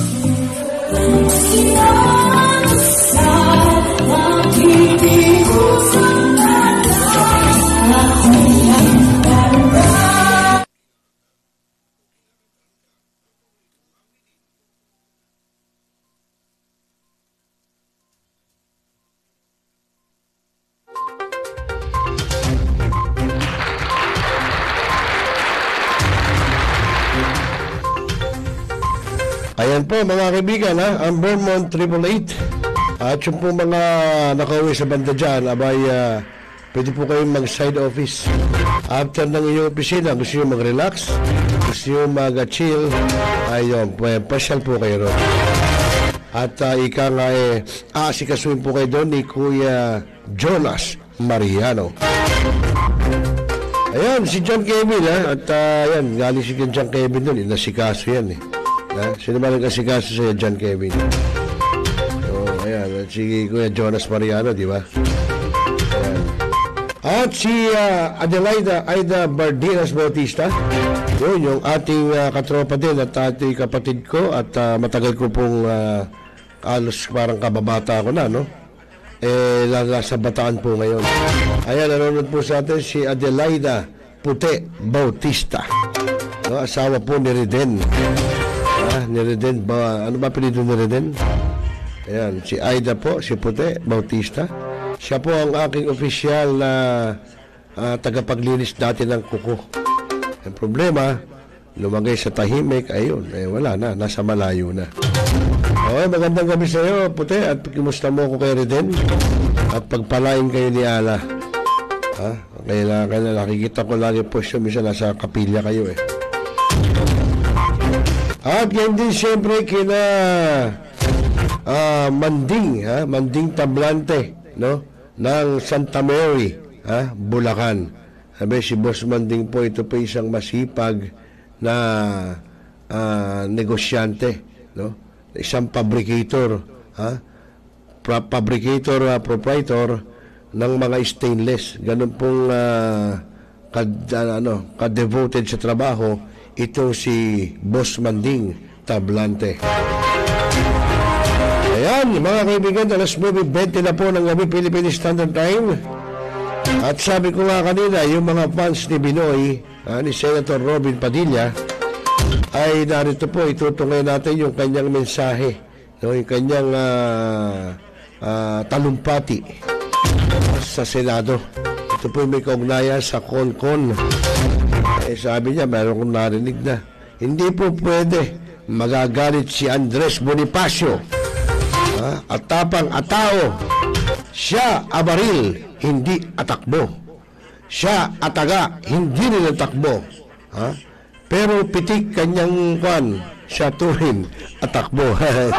Ayan po mga kaibigan, ang Vermont 888 at yung po mga nakauwi sa banda dyan, abay pwede po kayong mag-side office after ng inyong opisina. Gusto nyo mag-relax, gusto nyo mag-chill, ayun, pasyal po kayo ron. At ika nga aasikasuin po kayo doon ni Kuya Jonas Mariano. Ayan, si John Kevin at ayan, galing si John Kevin doon, inasikaso yan sino ba nag-asikaso sa'yo, John Kevin? Ayan, at si Kuya Jonas Mariano, di ba? Ayan. At si Aida Bardinas Bautista, yun, yung ating katropa din at ating kapatid ko at matagal ko pong alos parang kababata ako na, no? Nasa Bataan po ngayon. Ayan, nanonood po sa atin si Adelaida Pute Bautista, no? Asawa po ni Reden. Ni Reden ba? Ano ba pinito ni Reden? Ayan, si Aida po, si Pute Bautista. Siya po ang aking opisyal na tagapaglinis dati ng kuko. Ang problema, lumagay sa tahimik, ayun, wala na, nasa malayo na. Okay, magandang gabi sa iyo, Pute, at kumusta mo ko kay Reden? At pagpalain kayo ni Ala. Kaya nakikita ko lagi po siya, minsan nasa kapilya kayo At yan din siyempre kina Manding Tablante, no? Ng Santa Mary, Bulacan. Sabi si Boss Manding po, ito po isang masipag na negosyante, no? Isang fabricator, proprietor ng mga stainless. Ganun pong ka-devoted sa trabaho ito si Boss Manding Tablante. Ayan, mga kaibigan, alas 9:20 na po ng gabi, Philippine Standard Time. At sabi ko nga kanina, yung mga fans ni Binoy, ni Senator Robin Padilla, ay narito po, itutungay natin yung kanyang mensahe, no? Yung kanyang talumpati sa Senado. Ito po may kaugnayan sa CONCON. Sabi niya, meron kong narinig na hindi po pwede magagalit si Andres Bonifacio at tapang atao. Siya abaril, hindi atakbo. Siya ataga, hindi rin atakbo. Pero pitik kanyang siya turin atakbo.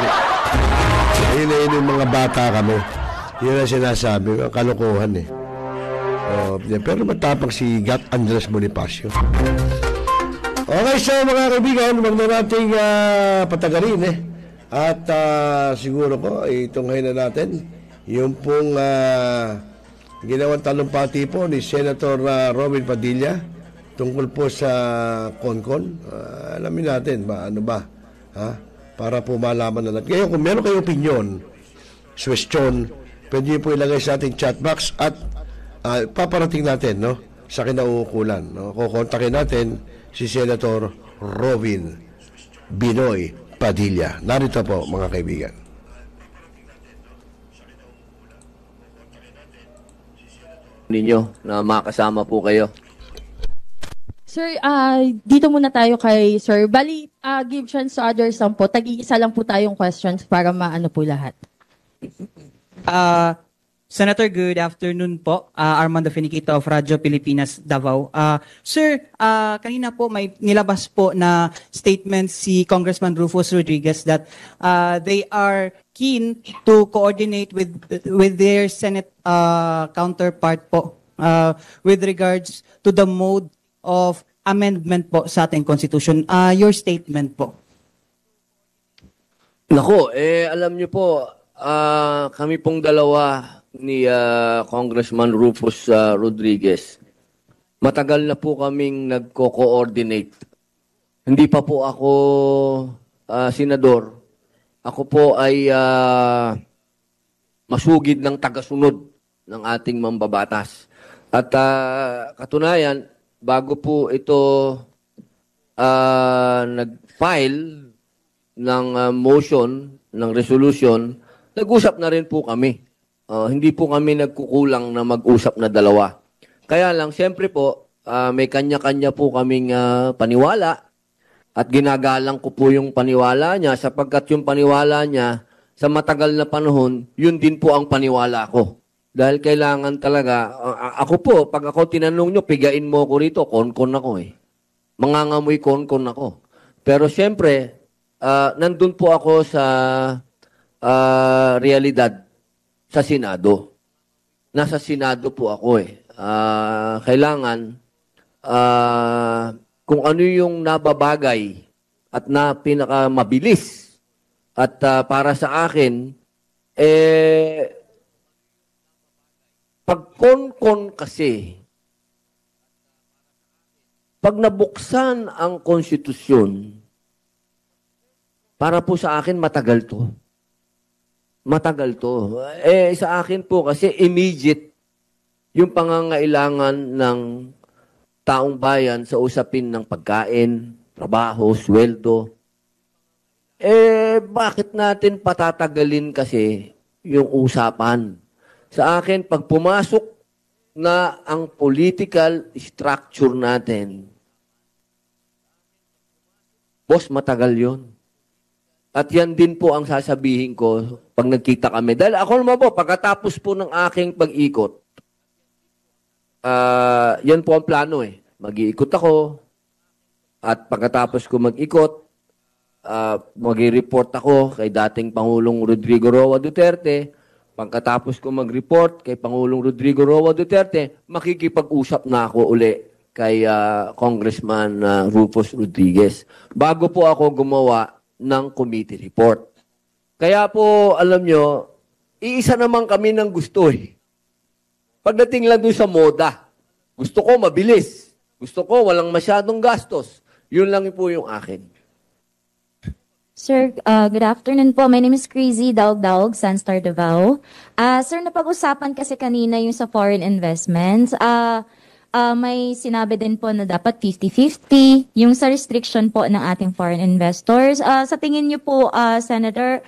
Yun yung mga bata kami. Yun ang sinasabi, kalokohan pero matapang si Gat Andres Bonifacio. Okay, so mga kaibigan, wag na nating patagalin at siguro ko itunghayin na natin yung pong ginawang talumpati po ni Senator Robin Padilla tungkol po sa CONCON. Alamin natin ba ano ba para po malaman na natin. Kaya kung meron kayong opinion, question, pwede po ilagay sa ating chat box at paparating natin, no, sa kinauukulan, no? Kukontakin natin si Senator Robin Binoy Padilla. Narito po, mga kaibigan. ninyo na makasama po kayo. Sir, dito muna tayo kay Sir. Bali, give chance to others lang po. Tag-iisa lang po tayong questions para maano po lahat. Senator, good afternoon po. Armando Finiquito of Radyo Pilipinas, Davao. Sir, kanina po may nilabas po na statement si Congressman Rufus Rodriguez that they are keen to coordinate with their Senate counterpart po with regards to the mode of amendment po sa ating Constitution. Your statement po. Nako, alam niyo po, kami pong dalawa ni Congressman Rufus Rodriguez, matagal na po kaming nagko-coordinate. Hindi pa po ako senador. Ako po ay masugid ng tagasunod ng ating mambabatas. At katunayan, bago po ito nag-file ng motion, ng resolution, nag-usap na rin po kami. Hindi po kami nagkukulang na mag-usap na dalawa. Kaya lang, siyempre po, may kanya-kanya po kaming paniwala at ginagalang ko po yung paniwala niya sapagkat yung paniwala niya sa matagal na panahon, yun din po ang paniwala ko. Dahil kailangan talaga, ako po, pag ako tinanong nyo, pigain mo ako rito, kon-kon ako eh. Mangangamoy kon-kon ako. Pero siyempre, nandun po ako sa realidad sa Senado. Nasa Senado po ako eh. Kailangan kung ano yung nababagay at na pinakamabilis at para sa akin, pag kon-kon kasi, pag nabuksan ang konstitusyon, para po sa akin matagal to. Matagal to. Sa akin po kasi immediate yung pangangailangan ng taong bayan sa usapin ng pagkain, trabaho, sweldo. Bakit natin patatagalin kasi yung usapan? Sa akin, pag pumasok na ang political structure natin, boss, matagal yon. At yan din po ang sasabihin ko pag nagkita kami. Dahil ako naman po, pagkatapos po ng aking pag-ikot, yan po ang plano eh. Mag-iikot ako, at pagkatapos ko mag-ikot, mag-report ako kay dating Pangulong Rodrigo Roa Duterte. Pagkatapos ko mag-report kay Pangulong Rodrigo Roa Duterte, makikipag-usap na ako uli kay Congressman Rufus Rodriguez. Bago po ako gumawa ng committee report. Kaya po, alam nyo, iisa naman kami ng gusto eh. Pagdating lang doon sa moda, gusto ko mabilis. Gusto ko walang masyadong gastos. Yun lang po yung akin. Sir, good afternoon po. My name is Crazy Daog, Sunstar Davao. Sir, napag-usapan kasi kanina yung sa foreign investments. May sinabi din po na dapat 50-50 yung sa restriction po ng ating foreign investors. Sa tingin niyo po, Senator,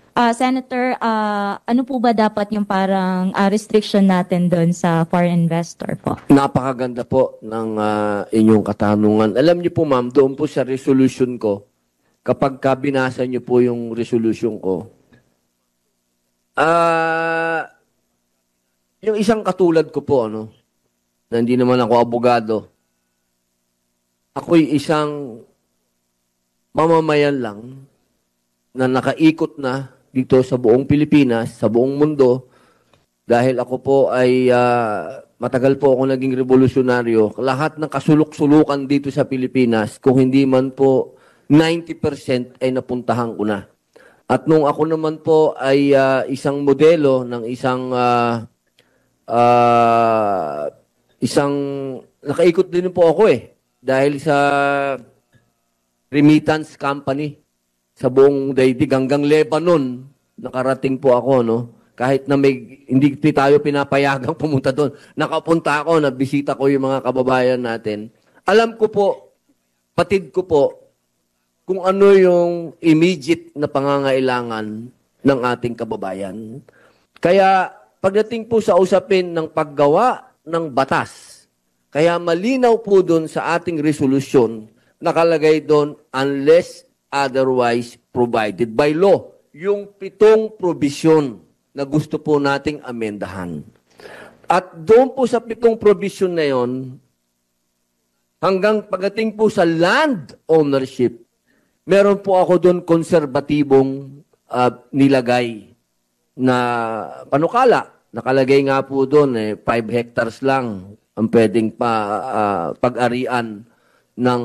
ano po ba dapat yung parang restriction natin doon sa foreign investor po? Napakaganda po ng inyong katanungan. Alam niyo po ma'am, doon po sa resolution ko, kapag binasa niyo po yung resolution ko, yung isang katulad ko po, na hindi naman ako abogado. Ako'y isang mamamayan lang na nakaikot na dito sa buong Pilipinas, sa buong mundo, dahil ako po ay matagal po ako naging revolusyonaryo. Lahat ng kasuluk-sulukan dito sa Pilipinas, kung hindi man po 90% ay napuntahan ko na. At nung ako naman po ay isang modelo ng isang nakaikot din po ako dahil sa remittance company sa buong daigdig hanggang Lebanon nakarating po ako kahit na hindi tayo pinapayagang pumunta doon, nakapunta ako, nabisita ko yung mga kababayan natin. Alam ko po, patid ko po kung ano yung immediate na pangangailangan ng ating kababayan. Kaya pagdating po sa usapin ng paggawa ng batas. Kaya malinaw po doon sa ating resolusyon, nakalagay doon, unless otherwise provided by law. Yung 7 probisyon na gusto po nating amendahan. At doon po sa 7 probisyon na yon, hanggang pagdating po sa land ownership, meron po ako doon konserbatibong nilagay na panukala. Nakalagay nga po doon, 5 hectares lang ang pwedeng pag-arian ng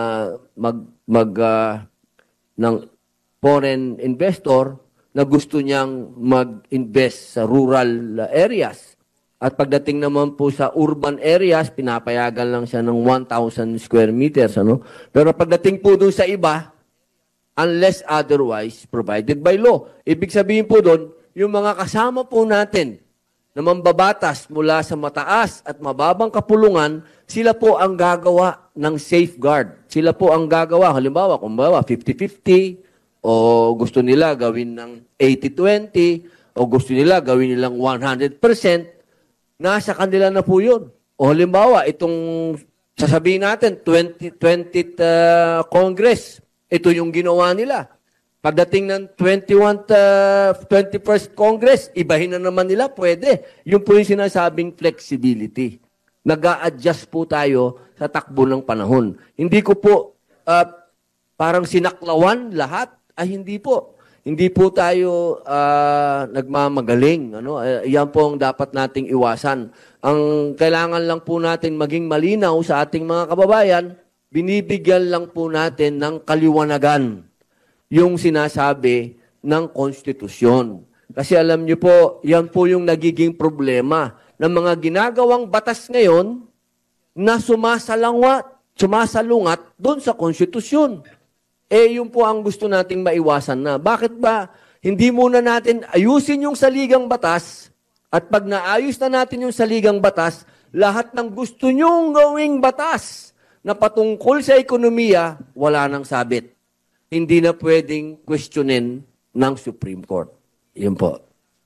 ng foreign investor na gusto niyang mag-invest sa rural areas. At pagdating naman po sa urban areas, pinapayagan lang siya ng 1,000 square meters. Ano? Pero pagdating po doon sa iba, unless otherwise provided by law. Ibig sabihin po doon, yung mga kasama po natin na mambabatas mula sa mataas at mababang kapulungan, sila po ang gagawa ng safeguard. Sila po ang gagawa. Halimbawa, kung 50-50, o gusto nila gawin ng 80-20, o gusto nila gawin nilang 100%, nasa kanila na po yun. O halimbawa, itong sasabihin natin, 20th Congress, ito yung ginawa nila. Pagdating ng 21st Congress, ibahin na naman nila, pwede. Yung po yung sinasabing flexibility. Nag-a-adjust po tayo sa takbo ng panahon. Hindi ko po parang sinaklawan lahat. Ay, hindi po. Hindi po tayo nagmamagaling. Ano? Yan po ang dapat nating iwasan. Ang kailangan lang po natin maging malinaw sa ating mga kababayan, binibigyan lang po natin ng kaliwanagan yung sinasabi ng konstitusyon. Kasi alam niyo po, yan po yung nagiging problema ng mga ginagawang batas ngayon na sumasalungat doon sa konstitusyon. Yun po ang gusto nating maiwasan na. Bakit ba hindi muna natin ayusin yung saligang batas at pag naayos na natin yung saligang batas, lahat ng gusto nyong gawing batas na patungkol sa ekonomiya, wala nang sabit. Hindi na pwedeng questionin ng Supreme Court. Yun po.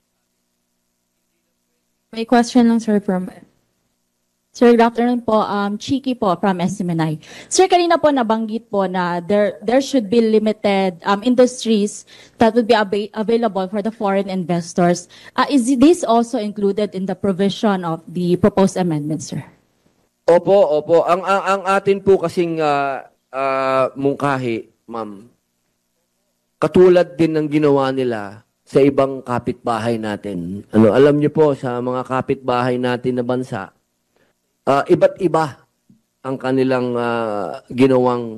May question lang, sir, from... Sir, good afternoon po. Chiki po from SMNI. Sir, kanina po nabanggit po na there should be limited industries that would be available for the foreign investors. Is this also included in the provision of the proposed amendment, sir? Opo. Ang atin po kasing mungkahi, ma'am, katulad din ng ginawa nila sa ibang kapitbahay natin. Alam niyo po, sa mga kapitbahay natin na bansa, iba't iba ang kanilang ginawang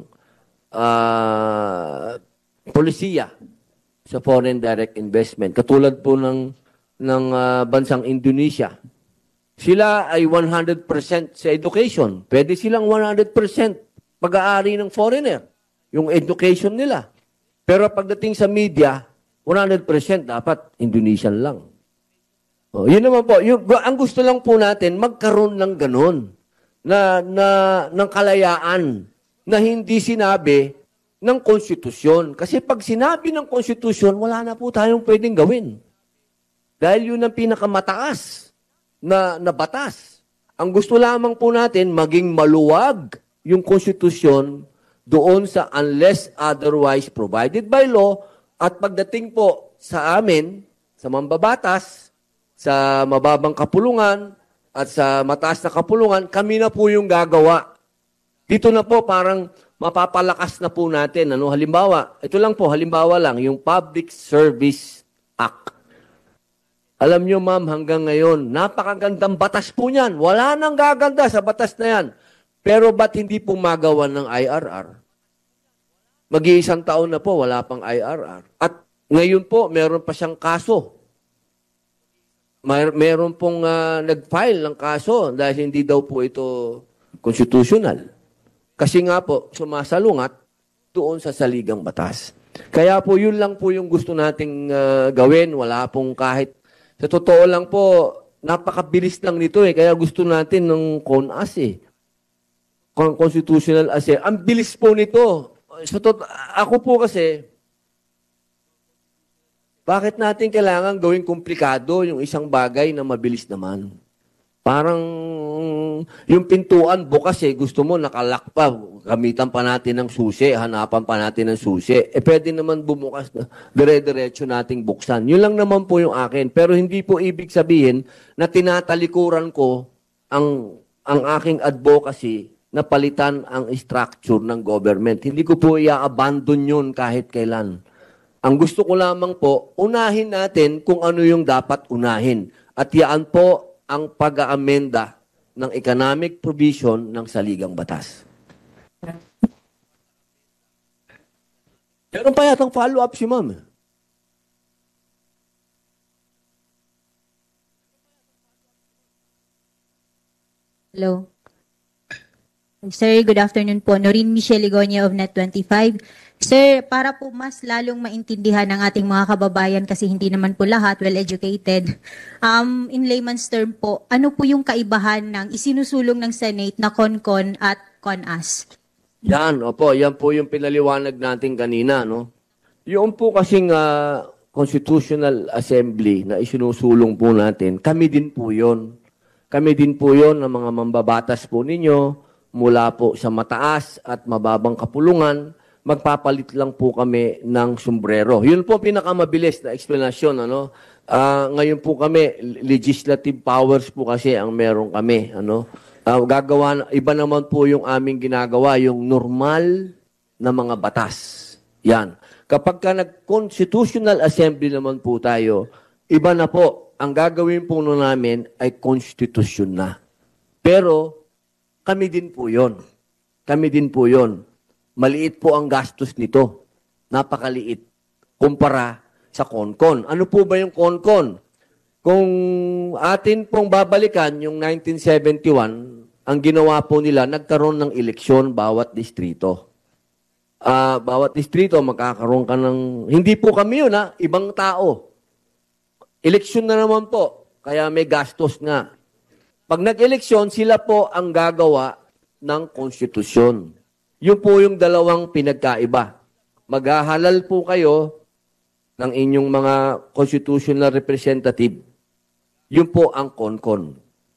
polisiya sa foreign direct investment. Katulad po ng bansang Indonesia. Sila ay 100% sa education. Pwede silang 100% pag-aari ng foreigner, yung education nila. Pero pagdating sa media, 100% dapat Indonesian lang. Yun naman po, ang gusto lang po natin, magkaroon ng ganun, ng kalayaan, na hindi sinabi ng konstitusyon. Kasi pag sinabi ng konstitusyon, wala na po tayong pwedeng gawin. Dahil yun ang pinakamataas na batas. Ang gusto lamang po natin, maging maluwag yung konstitusyon doon sa unless otherwise provided by law, at pagdating po sa amin, sa mambabatas, sa mababang kapulungan at sa mataas na kapulungan, kami na po yung gagawa. Dito na po parang mapapalakas na po natin. Halimbawa, ito lang po, halimbawa lang, yung Public Service Act. Alam nyo, ma'am, hanggang ngayon, napakagandang batas po niyan. Wala nang gaganda sa batas na yan. Pero ba't hindi po magawa ng IRR? Mag-iisang taon na po, wala pang IRR. At ngayon po, meron pa siyang kaso. Meron pong nag-file ng kaso dahil hindi daw po ito constitutional. Kasi nga po, sumasalungat doon sa saligang batas. Kaya po, yun lang po yung gusto nating gawin. Wala pong kahit... Sa totoo lang po, napakabilis lang nito eh. Kaya gusto natin ng CONAS eh. Constitutional Assembly. Ang bilis po nito. Ako po kasi... Bakit natin kailangan gawing komplikado yung isang bagay na mabilis naman? Parang yung pintuan bukas gusto mo nakalak pa, gamitan pa natin ng susi, hanapan pa natin ng susi. Pwede naman bumukas na, dire-diretso nating buksan. Yun lang naman po yung akin. Pero hindi po ibig sabihin na tinatalikuran ko ang aking advocacy na palitan ang structure ng government. Hindi ko po i-abandon yun kahit kailan. Ang gusto ko lamang po, unahin natin kung ano yung dapat unahin. At yaan po ang pag-aamenda ng economic provision ng saligang batas. Meron pa yatang follow-up si ma'am. Hello. Sir, good afternoon po. Noreen Michelle Ligonia of Net25. Sir, para po mas lalong maintindihan ng ating mga kababayan kasi hindi naman po lahat well-educated, in layman's term po, ano po yung kaibahan ng isinusulong ng Senate na CONCON at CONAS? Yan, opo, yan po yung pinaliwanag natin kanina, no? Yung po kasing Constitutional Assembly na isinusulong po natin, kami din po yun. Kami din po yun ng mga mambabatas po ninyo, mula po sa mataas at mababang kapulungan, magpapalit lang po kami ng sombrero. Yun po pinakamabilis na explanation. Ano? Ngayon po kami, legislative powers po kasi ang meron kami. Ano? Iba naman po yung aming ginagawa, yung normal na mga batas. Yan. Kapag ka nag-constitutional assembly naman po tayo, iba na po. Ang gagawin po namin ay konstitusyon na. Pero, kami din po yon. Kami din po yon. Maliit po ang gastos nito. Napakaliit. Kumpara sa CONCON. Ano po ba yung CONCON? Kung atin pong babalikan yung 1971, ang ginawa po nila, nagkaroon ng eleksyon bawat distrito. Bawat distrito, magkakaroon ka ng... Hindi po kami yun, ibang tao. Eleksyon na naman po. Kaya may gastos nga. Pag nag-eleksyon, sila po ang gagawa ng konstitusyon. Yun po yung dalawang pinagkaiba. Maghahalal po kayo ng inyong mga constitutional representative. Yun po ang CONCON.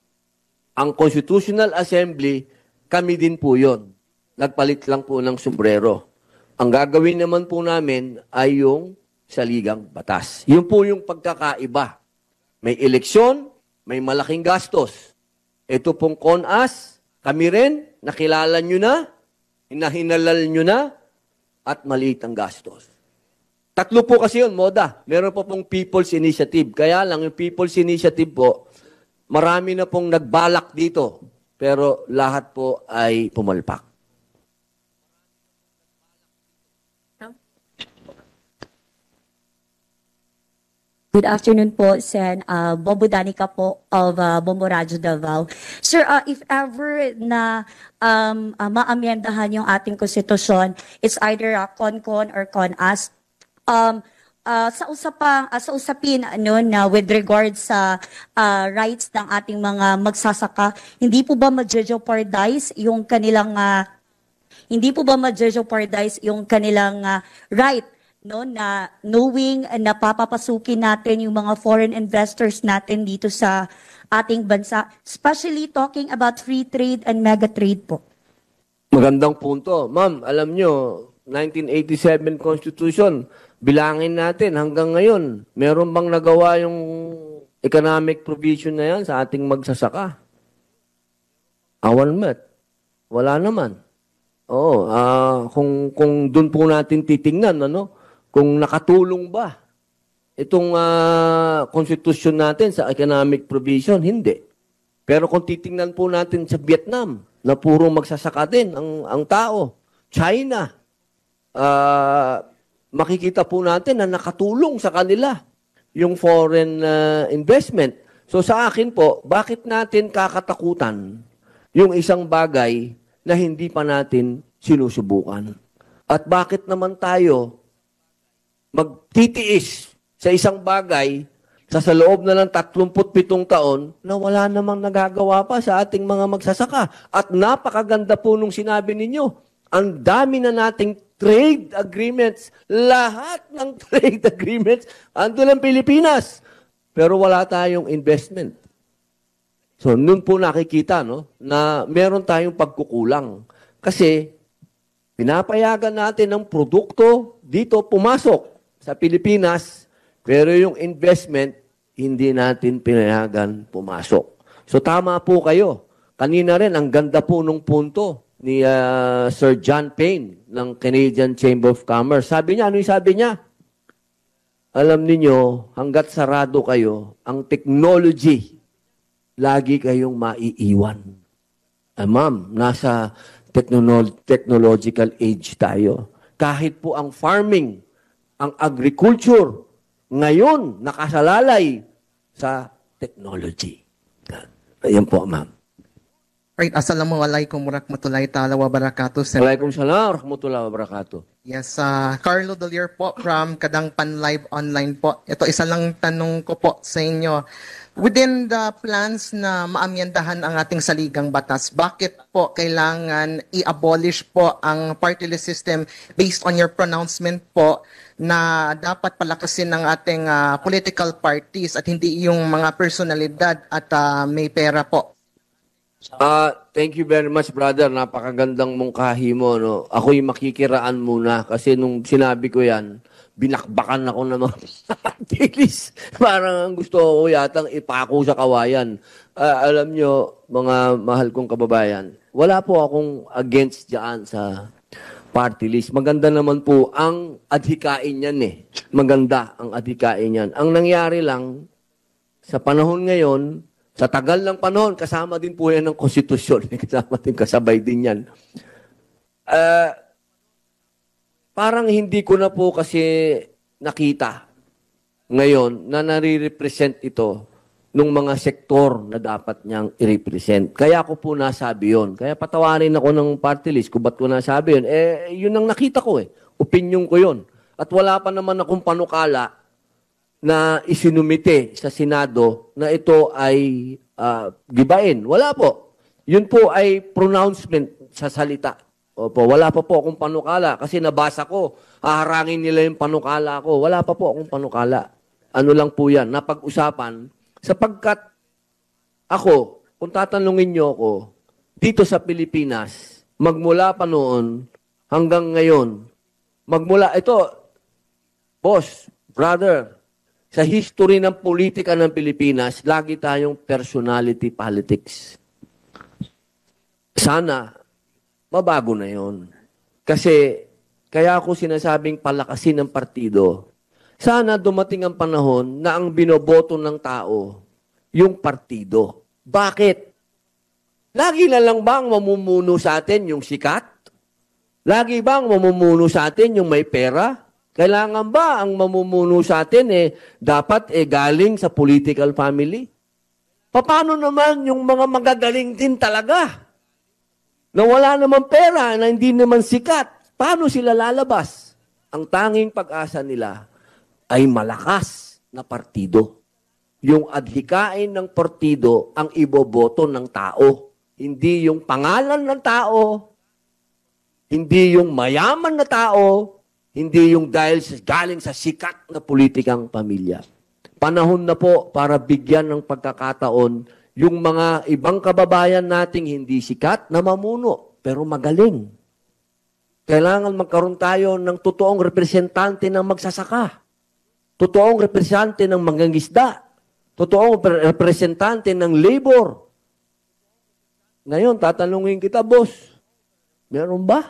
Ang Constitutional Assembly, kami din po yun. Nagpalit lang po ng sombrero. Ang gagawin naman po namin ay yung saligang batas. Yun po yung pagkakaiba. May eleksyon, may malaking gastos. Ito pong CONAS, kami rin, nakilala nyo na, hinahinalal nyo na, at maliit ang gastos. Tatlo po kasi yun, moda. Meron po pong People's Initiative. Kaya lang, yung People's Initiative po, marami na pong nagbalak dito. Pero lahat po ay pumalpak. Good afternoon po, Sen. Bombo Danica po of Bombo Radyo Davao. Sir, if ever na maamyendahan yung ating konstitusyon, it's either CONCON or CONAS. Sa usapin na with regard sa rights ng ating mga magsasaka, hindi po ba ma-jeopardize yung kanilang right, no, na knowing na papapasukin natin yung mga foreign investors natin dito sa ating bansa, especially talking about free trade and mega trade po? Magandang punto. Ma'am, alam nyo, 1987 Constitution, bilangin natin hanggang ngayon, meron bang nagawa yung economic provision na yan sa ating magsasaka? Awan met. Wala naman. Oo, kung doon po natin titingnan, kung nakatulong ba itong konstitusyon natin sa economic provision, hindi. Pero kung titingnan po natin sa Vietnam, na puro magsasaka din ang tao, China, makikita po natin na nakatulong sa kanila yung foreign investment. So sa akin po, bakit natin kakatakutan yung isang bagay na hindi pa natin sinusubukan? At bakit naman tayo magtitiis sa isang bagay sa loob na ng 37 taon na wala namang nagagawa pa sa ating mga magsasaka? At napakaganda po nung sinabi ninyo, ang dami na nating trade agreements, lahat ng trade agreements, ando ng Pilipinas. Pero wala tayong investment So, nun po nakikita, no, na meron tayong pagkukulang. Kasi, pinapayagan natin ng produkto dito pumasok sa Pilipinas, pero yung investment, hindi natin pinayagan pumasok. So, tama po kayo. Kanina rin, ang ganda po nung punto ni Sir John Payne ng Canadian Chamber of Commerce. Sabi niya, ano yung sabi niya? Alam niyo, hanggat sarado kayo, ang technology, lagi kayong maiiwan. Ma'am, nasa technological age tayo. Kahit po ang farming, ang agriculture, ngayon, nakasalalay sa technology. Ayan po, ma'am. Right, assalamualaikum warahmatullahi ta'ala wabarakatuh. Waalaikumsalam warahmatullahi wabarakatuh. Yes, Carlo Dolier po from Kadangpan Live Online po. Ito, isa lang tanong ko po sa inyo. Within the plans na maamyendahan ang ating saligang batas, bakit po kailangan i-abolish po ang party list system based on your pronouncement po na dapat palakasin ng ating political parties at hindi yung mga personalidad at may pera po? Thank you very much, brother. Napakagandang mungkahi mo. No? Ako'y makikiraan muna kasi nung sinabi ko yan, binakbakan ako ng mga tilis. Parang gusto ko yatang ipako sa kawayan. Alam nyo, mga mahal kong kababayan, wala po akong against dyan sa party list. Maganda naman po ang adhikain yan eh. Maganda ang adhikain yan. Ang nangyari lang, sa panahon ngayon, sa tagal ng panahon, kasama din po yan ng konstitusyon. Kasama din, kasabay din yan. Parang hindi ko na po kasi nakita ngayon na nare-represent ito ng mga sektor na dapat niyang i-represent. Kaya ko po nasabi yun. Kaya patawarin ako ng party list kung ba't ko nasabi yun. Yun ang nakita ko eh. Opinion ko yun. At wala pa naman akong panukala na isinumite sa Senado na ito ay gibain. Wala po. Yun po ay pronouncement sa salita. Opo, wala pa po akong panukala kasi nabasa ko, haharangin nila yung panukala ko. Wala pa po akong panukala. Ano lang po yan, napag-usapan. Sapagkat ako, kung tatanungin niyo ako, dito sa Pilipinas, magmula pa noon hanggang ngayon, ito, boss, brother, sa history ng politika ng Pilipinas, lagi tayong personality politics. Sana, mabago na yon. Kasi, kaya ako sinasabing palakasin ng partido, sana dumating ang panahon na ang binoboto ng tao, yung partido. Bakit? Lagi na lang ba ang mamumuno sa atin yung sikat? Lagi ba ang mamumuno sa atin yung may pera? Kailangan ba ang mamumuno sa atin dapat galing sa political family? Paano naman yung mga magagaling din talaga? Na wala naman pera, na hindi naman sikat. Paano sila lalabas? Ang tanging pag-asa nila ay malakas na partido. Yung adhikain ng partido ang iboboto ng tao. Hindi yung pangalan ng tao, hindi yung mayaman na tao, hindi yung dahil galing sa sikat na politikang pamilya. Panahon na po para bigyan ng pagkakataon yung mga ibang kababayan nating hindi sikat na mamuno, pero magaling. Kailangan magkaroon tayo ng totoong representante ng magsasaka, totoong representante ng mangingisda, totoong representante ng labor. Ngayon, tatanungin kita, boss, meron ba?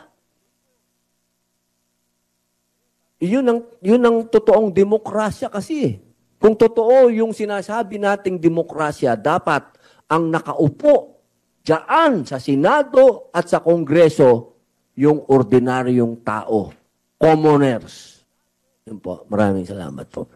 Yun ang totoong demokrasya kasi. Kung totoo yung sinasabi nating demokrasya, dapat ang nakaupo diyan sa Senado at sa Kongreso yung ordinaryong tao, commoners. Yun po. Maraming salamat po.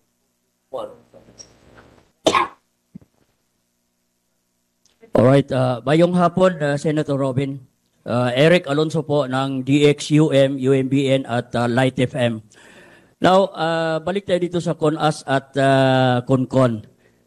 Alright, bayong hapon, Senator Robin. Eric Alonso po ng DXUM, UMBN at Light FM. Now, balik tayo dito sa CONAS at CONCON.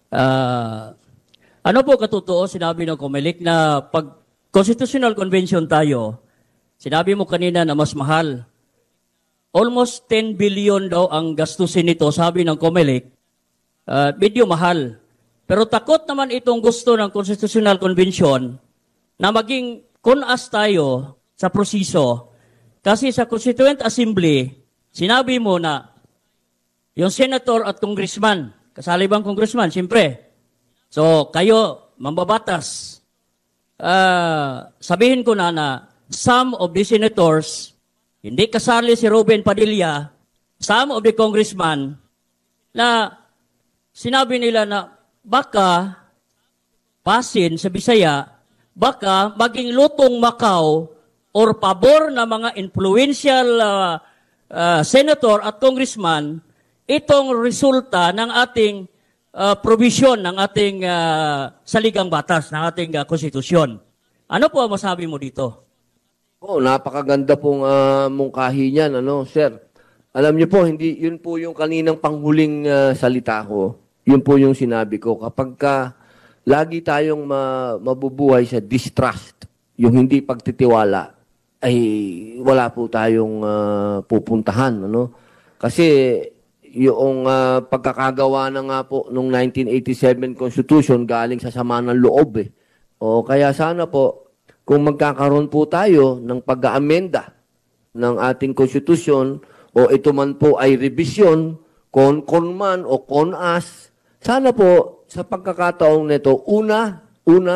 Ano po katotoo sinabi ng COMELEC na pag Constitutional Convention tayo, sinabi mo kanina na mas mahal. Almost 10 billion daw ang gastusin nito, sabi ng COMELEC. Medyo mahal. Pero takot naman itong gusto ng Constitutional Convention na maging kunas tayo sa proseso. Kasi sa Constituent Assembly, sinabi mo na yung senator at congressman, kasali bang congressman? Siyempre. So, kayo, mambabatas. Sabihin ko na some of the senators, hindi kasali si Robin Padilla, some of the congressman, na sinabi nila na baka pasin sa Bisaya, baka maging lutong Macau or pabor na mga influential senator at congressman itong resulta ng ating provision ng ating saligang batas, ng ating konstitusyon. Ano po ang masabi mo dito? Napakaganda pong mungkahi niyan, sir. Alam niyo po, hindi yun po yung kaninang panghuling salita ko. Yun po yung sinabi ko. Kapag lagi tayong mabubuhay sa distrust, yung hindi pagtitiwala, ay wala po tayong pupuntahan. Kasi yung pagkakagawa na nga po nung 1987 Constitution galing sa sama ng loob kaya sana po kung magkakaroon po tayo ng pag-aamenda ng ating Constitution o ito man po ay revision, kon man o konas, sana po sa pagkakataong nito, una,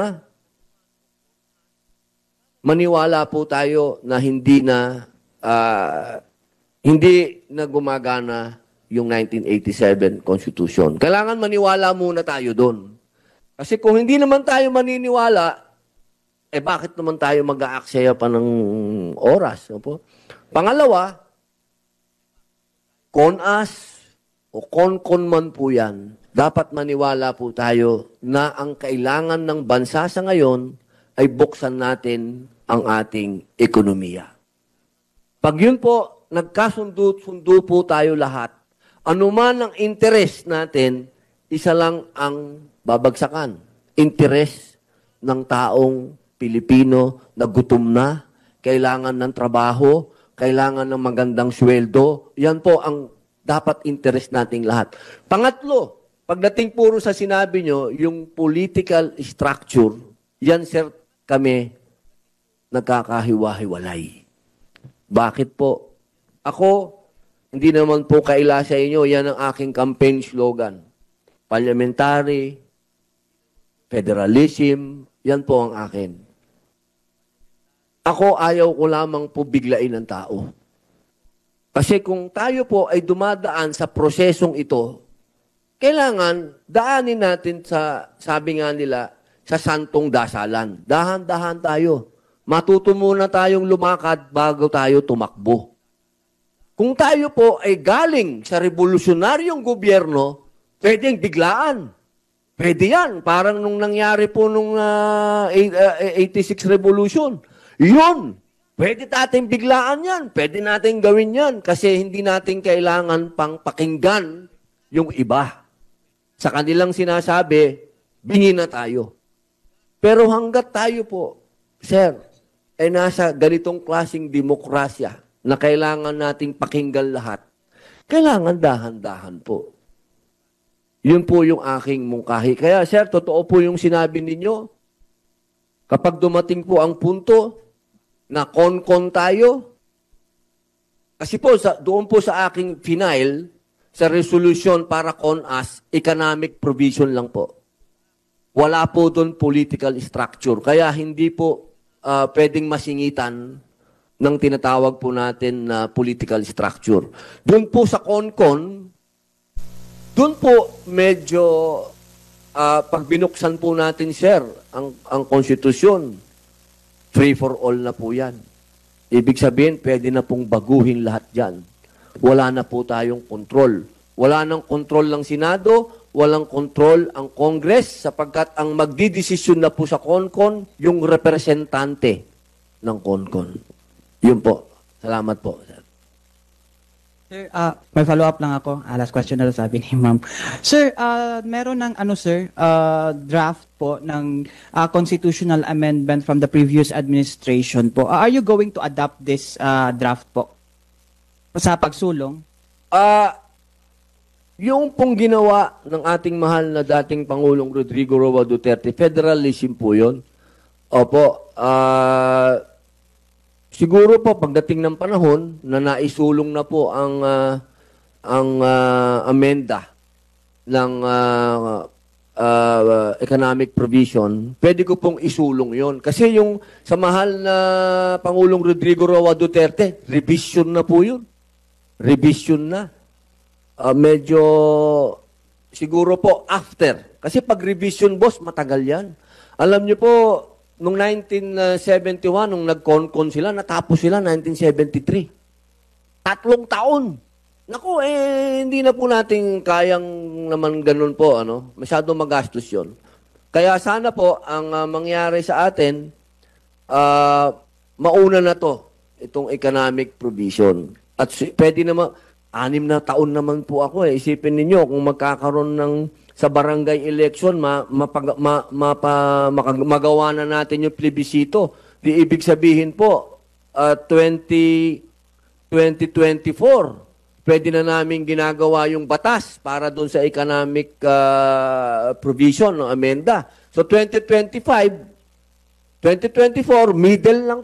maniwala po tayo na hindi na gumagana yung 1987 Constitution. Kailangan maniwala muna tayo doon. Kasi kung hindi naman tayo maniniwala, bakit naman tayo mag-aaksaya pa ng oras? Pangalawa, konas o kon man po yan, dapat maniwala po tayo na ang kailangan ng bansa sa ngayon ay buksan natin ang ating ekonomiya. Pag yun po, nagkasundo po tayo lahat, anuman ang interest natin, isa lang ang babagsakan. Interest ng taong Pilipino na gutom na, kailangan ng trabaho, kailangan ng magandang sweldo. Yan po ang dapat interest nating lahat. Pangatlo, pagdating puro sa sinabi nyo, yung political structure, yan sir, kami nagkakahiwa-hiwalay. Bakit po? Ako, hindi naman po kaila sa inyo, yan ang aking campaign slogan. Parliamentary, federalism, yan po ang akin. Ako, ayaw ko lamang po biglain ang tao. Kasi kung tayo po ay dumadaan sa prosesong ito, kailangan daanin natin sa, sabi nga nila, sa santong dasalan. Dahan-dahan tayo. Matuto muna tayong lumakad bago tayo tumakbo. Kung tayo po ay galing sa revolusyonaryong gobyerno, pwedeng biglaan. Pwede yan. Parang nung nangyari po nung 86 Revolution. Yun. Pwede natin biglaan yan. Pwede natin gawin yan. Kasi hindi natin kailangan pang pakinggan yung iba. Sa kanilang sinasabi, bingi na tayo. Pero hanggat tayo po, sir, ay nasa ganitong klaseng demokrasya na kailangan nating pakinggan lahat, kailangan dahan-dahan po. Yun po yung aking mungkahi. Kaya sir, totoo po yung sinabi ninyo. Kapag dumating po ang punto na kon tayo, kasi po doon po sa aking final, sa resolution para konas, economic provision lang po. Wala po doon political structure. Kaya hindi po pwedeng masingitan ng tinatawag po natin na political structure. Doon po sa kon, doon po medyo pag binuksan po natin, sir, ang konstitusyon, free for all na po yan. Ibig sabihin, pwede na pong baguhin lahat dyan. Wala na po tayong kontrol. Wala nang kontrol ng Senado, walang kontrol ang Congress, sapagkat ang magdidesisyon na po sa CONCON, yung representante ng CONCON. Yun po. Salamat po, sir. Sir, may follow-up lang ako. Last question na lang sabi ni ma'am. Sir, meron ng draft po ng constitutional amendment from the previous administration po. Are you going to adopt this draft po sa pagsulong? Yung pong ginawa ng ating mahal na dating Pangulong Rodrigo Roa Duterte, federalism po yun. Opo, siguro po pagdating ng panahon na naisulong na po ang amenda ng economic provision, pwede ko pong isulong yon. Kasi yung sa mahal na Pangulong Rodrigo Roa Duterte, revision na po yun. Revision na. Medyo siguro po after. Kasi pag revision, boss, matagal yan. Alam niyo po, nung 1971, nung nag-con-con sila, natapos sila 1973. 3 taon. Naku, hindi na po natin kayang naman ganun po, ano? Masyado magastos yon. Kaya sana po, ang mangyari sa atin, mauna na to, itong economic provision. At pwede naman, 6 na taon naman po ako. Isipin ninyo, kung magkakaroon ng sa barangay election, magawa na natin yung plebisito. Di ibig sabihin po, 2024, pwede na namin ginagawa yung batas para doon sa economic provision ng amenda. So 2024, middle ng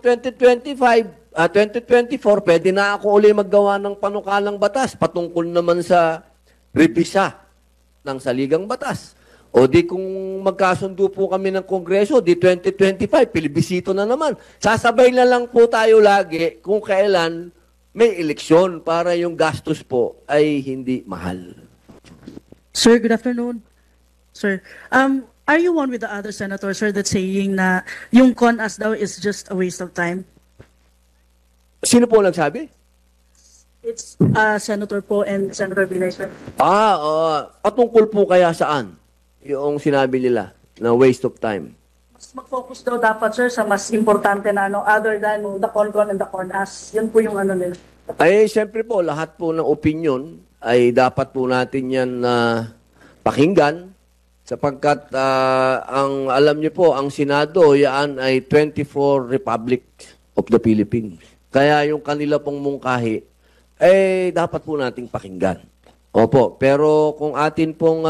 2024, pwede na ako uli maggawa ng panukalang batas patungkol naman sa revisa ng saligang batas. O di kung magkasundo po kami ng Kongreso, di 2025, pilibisito na naman. Sasabay na lang po tayo lagi kung kailan may eleksyon para yung gastos po ay hindi mahal. Sir, good afternoon. Sir, are you one with the other senator, sir, that's saying na yung CONAS daw is just a waste of time? Sino po nagsabi? It's Senator po and Senator Binay, sir. Patungkol po kaya saan yung sinabi nila na waste of time? Mas mag-focus daw dapat, sir, sa mas importante na other than the CONCON and the CONAS. Yan po yung nila. Ay, siyempre po, lahat po ng opinion ay dapat po natin yan pakinggan sapagkat ang alam niyo po, ang Senado, yan ay 24 Republic of the Philippines. Kaya yung kanila pong mungkahi, dapat po nating pakinggan. Opo, pero kung atin pong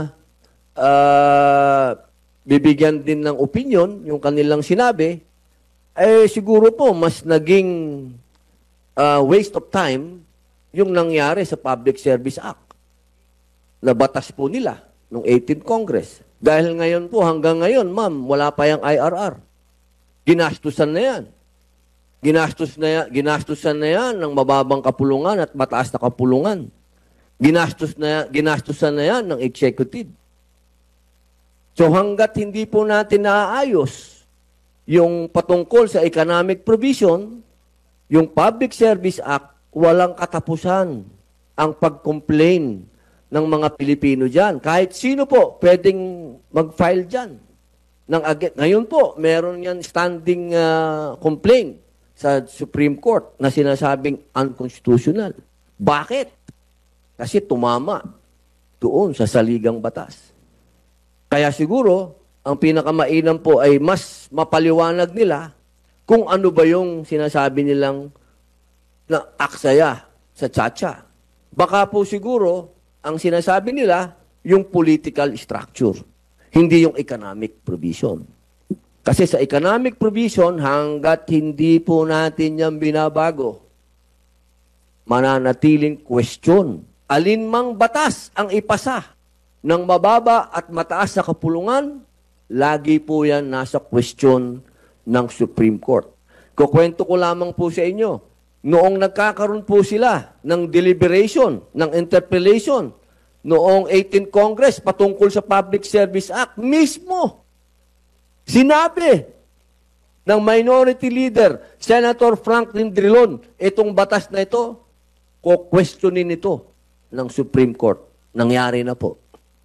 bibigyan din ng opinion, yung kanilang sinabi, siguro po mas naging waste of time yung nangyari sa Public Service Act. Nabatas po nila nung 18th Congress. Dahil ngayon po, hanggang ngayon, ma'am, wala pa yung IRR. Ginastusan na yan. Ginastusan na yan ng mababang kapulungan at mataas na kapulungan. Ginastusan na yan ng executive. So hanggat hindi po natin naaayos yung patungkol sa economic provision, yung Public Service Act, walang katapusan ang pag-complain ng mga Pilipino dyan. Kahit sino po pwedeng mag-file dyan. Ngayon po, meron yan standing complaint sa Supreme Court na sinasabing unconstitutional. Bakit? Kasi tumama doon sa saligang batas. Kaya siguro, ang pinakamainam po ay mas mapaliwanag nila kung ano ba yung sinasabi nilang na aksaya sa tsa-tsa. Baka po siguro, ang sinasabi nila, yung political structure, hindi yung economic provision. Kasi sa economic provision, hanggat hindi po natin yan binabago, mananatiling question. Alin mang batas ang ipasa ng mababa at mataas na kapulungan, lagi po yan nasa question ng Supreme Court. Kukwento ko lamang po sa inyo, noong nagkakaroon po sila ng deliberation, ng interpellation, noong 18th Congress patungkol sa Public Service Act, mismo, sinabi ng Minority Leader, Senator Franklin Drilon, itong batas na ito, questionin ito ng Supreme Court. Nangyari na po.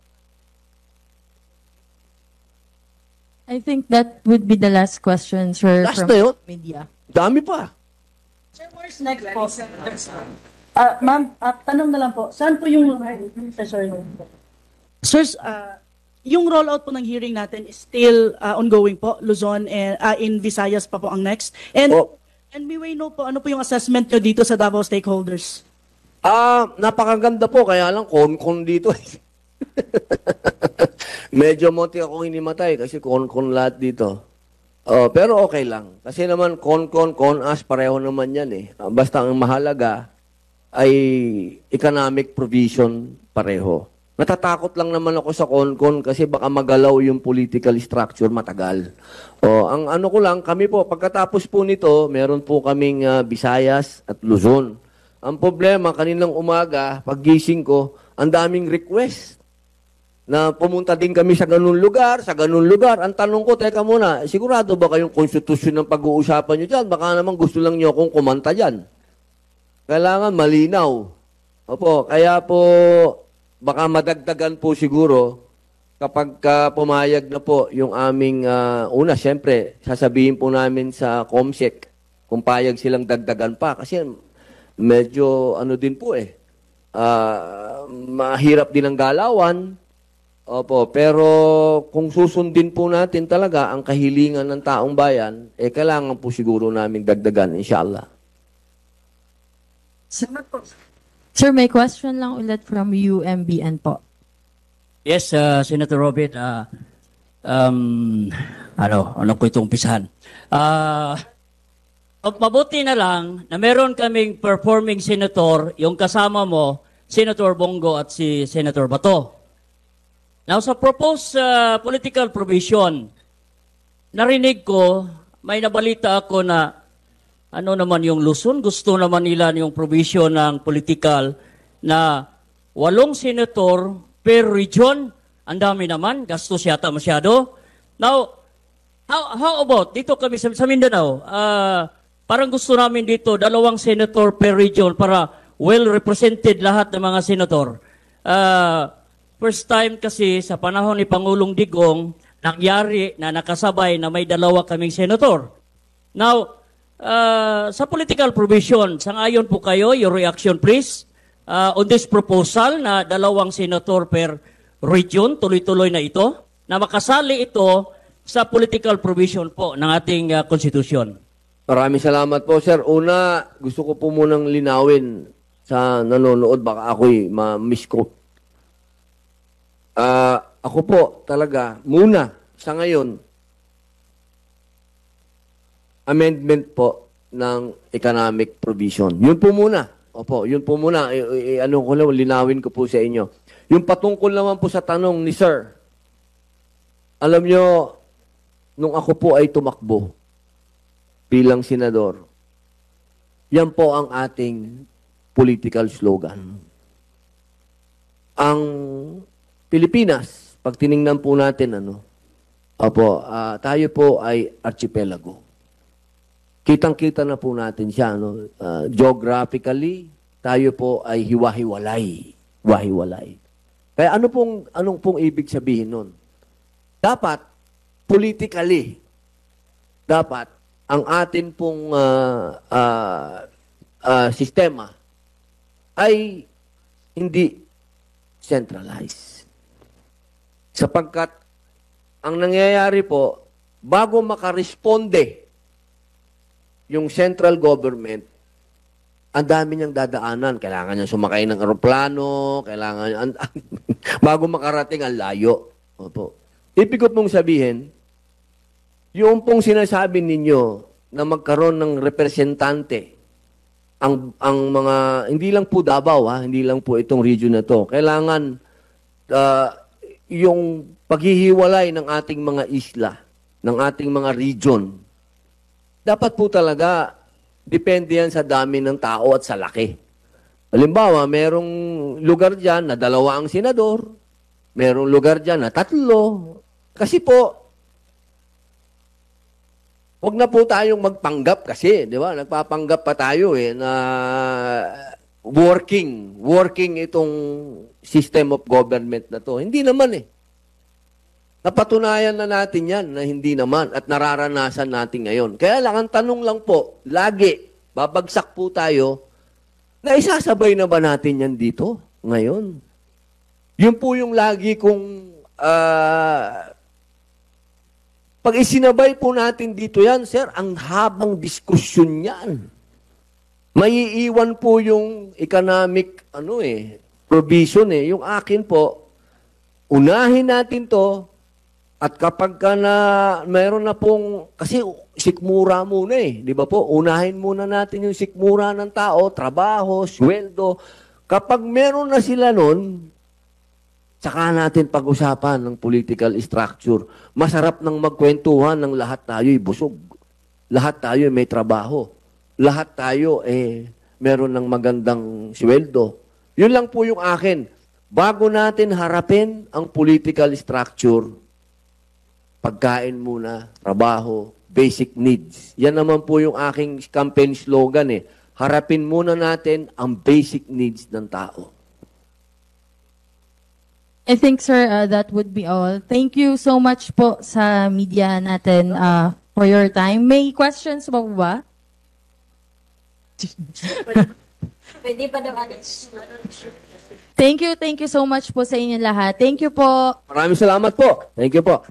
I think that would be the last question, sir. Last na yun? Media. Dami pa. Sir, where's next po? Ma'am, tanong na lang po, saan po yung... Sorry. Sirs, yung rollout po ng hearing natin is still ongoing po, Luzon and in Visayas pa po ang next. And we may know po, ano po yung assessment nyo dito sa Davao stakeholders? Napakaganda po, kaya lang kon dito. Medyo monti akong hinimatay kasi kon lahat dito. Pero okay lang. Kasi naman kon as, pareho naman yan eh. Basta ang mahalaga ay economic provision pareho. Natatakot lang naman ako sa kon kasi baka magalaw yung political structure matagal. Ang ano ko lang, kami po, pagkatapos po nito, meron po kaming Visayas at Luzon. Ang problema, kaninang umaga, paggising ko, ang daming request na pumunta din kami sa ganun lugar, sa ganun lugar. Ang tanong ko, teka muna, sigurado ba kayong konstitusyon ng pag-uusapan nyo dyan? Baka naman gusto lang nyo akong kumanta dyan. Kailangan malinaw. Opo, kaya po, baka madagdagan po siguro kapag pumayag na po yung aming, una, siyempre, sasabihin po namin sa COMSEC kung payag silang dagdagan pa. Kasi medyo, ano din po mahirap din ang galawan. Opo, pero kung susundin po natin talaga ang kahilingan ng taong bayan, kailangan po siguro namin dagdagan, inshallah. Sir, may question lang ulit from UMBN po. Yes, Senator Robin, ano ko itong umpisahan? Mabuti na lang na meron kaming performing senator, yung kasama mo, Senator Bongo at si Senator Bato. Now, sa proposed political provision, narinig ko, may nabalita ako na ano naman yung Luzon, gusto naman nila yung provision ng political na 8 senator per region. Ang dami naman, gastos yata masyado. Now, how about, dito kami sa Mindanao, parang gusto namin dito, 2 senator per region para well-represented lahat ng mga senator. First time kasi sa panahon ni Pangulong Digong, nangyari na nakasabay na may 2 kaming senator. Now, sa political provision, sangayon po kayo, your reaction please, on this proposal na 2 senator per region, tuloy-tuloy na ito, na makasali ito sa political provision po ng ating konstitusyon. Maraming salamat po, sir. Una, gusto ko po munang linawin sa nanonood, baka ako'y ma-misquote. Ako po talaga, muna, sa ngayon, amendment po ng economic provision. Yun po muna. Opo, yun po muna. Ano ko lang, linawin ko po sa inyo. Yung patungkol naman po sa tanong ni sir, alam nyo, nung ako po ay tumakbo bilang senador, yan po ang ating political slogan. Ang Pilipinas, pag tiningnan po natin, tayo po ay archipelago. Kitang-kita na po natin siya. Geographically, tayo po ay hiwa-hiwalay. Kaya anong pong ibig sabihin nun? Dapat, politically, dapat, ang atin pong sistema ay hindi centralized. Sapagkat, ang nangyayari po, bago makaresponde yung central government, ang dami niyang dadaanan. Kailangan niya sumakay ng aeroplano, kailangan bago makarating ang layo. Opo. Ibig ko pong sabihin, yung pong sinasabi ninyo na magkaroon ng representante, ang mga, hindi lang po Davao, hindi lang po itong region na to. Kailangan yung paghihiwalay ng ating mga isla, ng ating mga region, dapat po talaga, depende yan sa dami ng tao at sa laki. Halimbawa, merong lugar dyan na 2 ang senador, merong lugar dyan na 3. Kasi po, wag na po tayong magpanggap kasi, di ba? Nagpapanggap pa tayo na working itong system of government na to. Hindi naman Napatunayan na natin yan na hindi naman at nararanasan natin ngayon. Kaya lang, ang tanong lang po, lagi, babagsak po tayo, na isasabay na ba natin yan dito ngayon? Yun po yung lagi kong, pag isinabay po natin dito yan, sir, ang habang diskusyon yan. Maiiwan po yung economic provision eh. Yung akin po, unahin natin to at kapag ka na mayroon na pong, kasi sikmura muna eh, di ba po? Unahin muna natin yung sikmura ng tao, trabaho, sweldo. Kapag meron na sila nun, saka natin pag-usapan ng political structure. Masarap nang magkwentuhan ng lahat tayo'y busog. Lahat tayo may trabaho. Lahat tayo meron ng magandang sweldo. Yun lang po yung akin. Bago natin harapin ang political structure, pagkain muna, trabaho, basic needs. Yan naman po yung aking campaign slogan eh. Harapin muna natin ang basic needs ng tao. I think, sir, that would be all. Thank you so much po sa media natin for your time. May questions ba ba? Pwede pa naman. Thank you so much po sa inyo lahat. Thank you po. Maraming salamat po. Thank you po.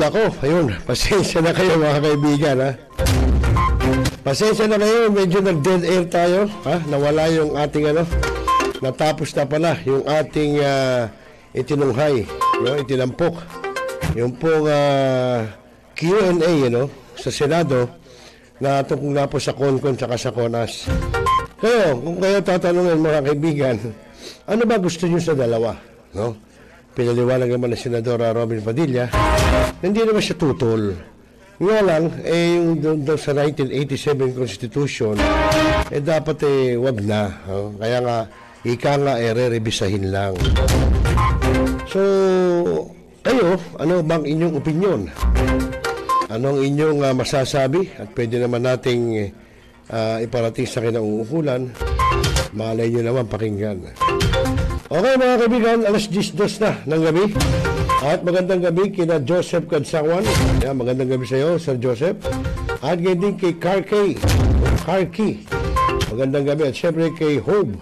Nako, ayun, pasensya na kayo mga kaibigan, ha? Pasensya na kayo, medyo nag-dead air tayo, ha? Nawala yung ating natapos na pala yung ating itinunghay, no? Itinampok. Yung pong Q&A, sa Senado, na tungkol nga po sa CONCON at sa CONAS. Kayo, kung kayo tatanungin mga kaibigan, ano ba gusto nyo sa dalawa, no? Pinaliwanag naman ng Senadora Robin Padilla, hindi naman siya tutol. Nga lang, yung doon sa 1987 Constitution, dapat wag na. Kaya nga, ika nga, re-revisahin lang. So, kayo, ano bang inyong opinion? Anong inyong masasabi? At pwede naman nating iparating sa kinauukulan. Malay nyo naman pakinggan. Okay mga kaibigan, alas 10:02 na ng gabi. At magandang gabi kina Joseph Kadsawan. Yan, magandang gabi sa iyo, Sir Joseph. At ngayon din kay Karki. Magandang gabi. At syempre kay Hope.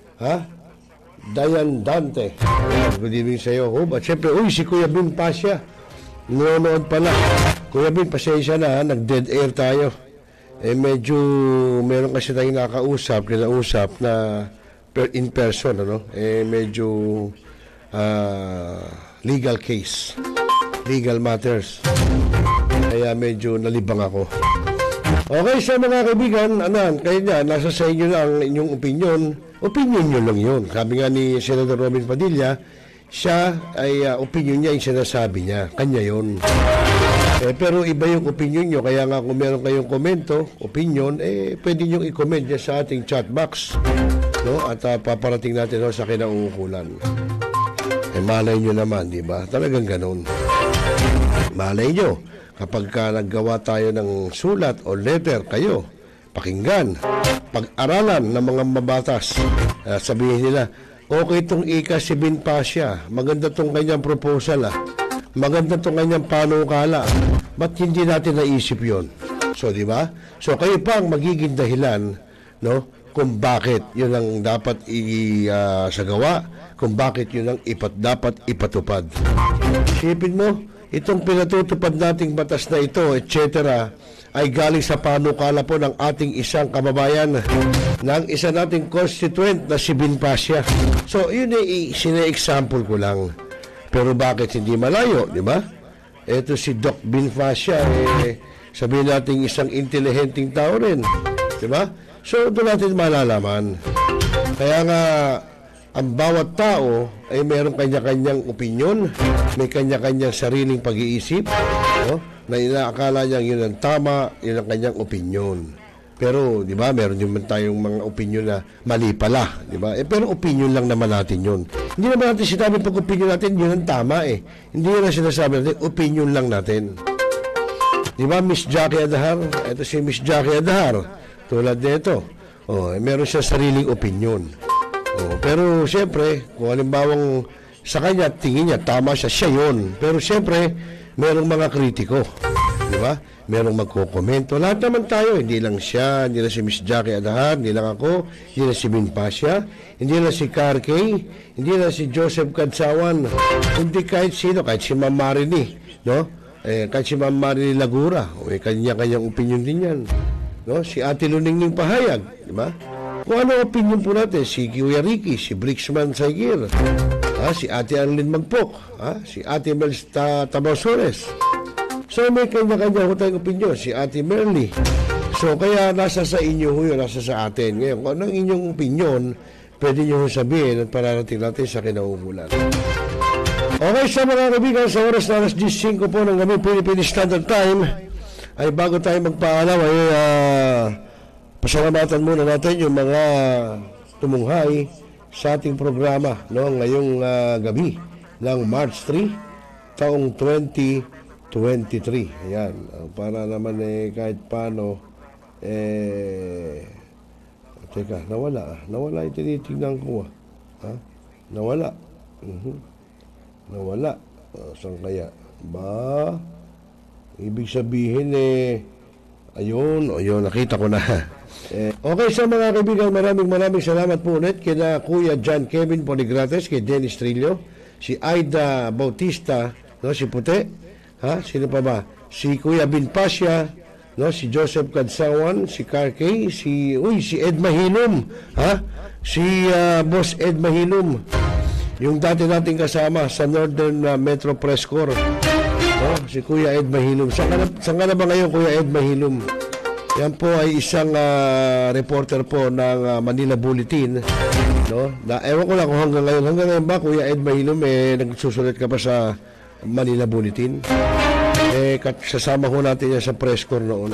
Dayan Dante. Yan, good evening sa iyo, Hope. At syempre, si Kuya Bin Pasya. Nanonood pala. Kuya Bin, pasensya na, nag-dead air tayo. Medyo meron kasi tayong kinausap na in person, medyo legal case, legal matters, kaya medyo nalibang ako. Okay, sa mga kaibigan, kayo na, nasa sa inyo na ang inyong opinion nyo lang yun. Sabi nga ni Senator Robin Padilla, siya ay opinion niya yung sinasabi niya, kanya yun. Pero iba yung opinion nyo, kaya nga kung meron kayong komento, opinion, pwede nyo i-comment niya sa ating chat box, no? At paparating natin sa kinauukulan. Malay nyo naman, di ba? Talagang ganun. Malay nyo, kapag naggawa tayo ng sulat o letter, kayo, pakinggan, pag-aralan ng mga mabatas, sabihin nila, okay itong si Bin Pasya, maganda itong kanyang proposal, maganda itong kanyang panukala, ba't hindi natin naisip yon? So, di ba? So, kayo pa ang magiging dahilan, no? Kung bakit yun ang dapat isagawa, kung bakit yun ang dapat ipatupad. Isipin mo, itong pinatutupad nating batas na ito, etc., ay galing sa panukala po ng ating isang kababayan, ng isa nating constituent na si Bin Pasya. So, yun ay sine-example ko lang. Pero bakit hindi malayo, di ba? Ito si Doc Bin Pasya, sabihin natin isang intelihenteng tao rin, di ba? So, doon natin malalaman. Kaya nga, ang bawat tao ay mayroong kanya-kanyang opinion, may kanya-kanyang sariling pag-iisip, no? Na inaakala niya yun ang tama, yun ang kanyang opinion. Pero, di ba, meron din tayong mga opinion na mali pala, di ba? Pero opinion lang naman natin yun. Hindi naman natin sinabi pag opinion natin, yun ang tama Hindi yun ang sinasabi natin, opinion lang natin. Di ba, Miss Jackie Adahar? Ito si Miss Jackie Adahar. Tulad nito. Meron siya sariling opinion. Pero siyempre, kung halimbawang sa kanya, tingin niya, tama siya yun. Pero siyempre, merong mga kritiko. Di ba? Merong magkokomento. Lahat naman tayo, hindi lang siya, hindi lang si Miss Jackie Adahar, hindi lang ako, hindi lang si Bin Pasya, hindi lang si Karkay, hindi lang si Joseph Kadsawan, hindi kahit sino, kahit si Ma'am Marini, no? Kahit si Ma'am Marini Lagura, kanya-kanyang opinion din yan. No? Si Ate Luningning Pahayag, di ba? Kung ano opinion po natin, si Kuya Ricky, si Brixman Saigir, si Ate Arlene Magpok, si Ate Mel Tabasores. So may kanya-kanya ko tayong opinion, si Ate Merly. So kaya nasa sa inyo yun, nasa sa atin. Ngayon, kung anong inyong opinion, pwede nyo sabihin at pararating natin sa kinauukulan. Okay, sa mga kaibigan, sa oras na alas 10:05 po ng gabi, Philippine Standard Time, ay bago tayo magpaalam, ay pasalamatan muna natin yung mga tumunghay sa ating programa, no, ngayong gabi ng March 3, taong 2023. Ayan, para naman kahit paano, teka, nawala yung tinitignan ko. Nawala. Nawala. Saan kaya? Ba? Ibig sabihin ayun, nakita ko na. Okay, sa mga kaibigan, maraming salamat po ulit kina Kuya John Kevin Poligrates, kay Dennis Trillo, si Aida Bautista, no, si Pute, Sino pa ba? Si Kuya Binpasya, no? Si Joseph Kadsawan, si Karkay, si Ed Mahilom, si Boss Ed Mahilom, yung dati nating kasama sa Northern Metro Press Corps, no? Si Kuya Ed Mahilom. Saan ka na ba ngayon, Kuya Ed Mahilom? Yan po ay isang reporter po ng Manila Bulletin, no? Ewan ko lang kung hanggang ngayon ba, Kuya Ed Mahilom, nagsusulat ka pa sa Manila Bulletin? Sasama ko natin yan sa press corps noon.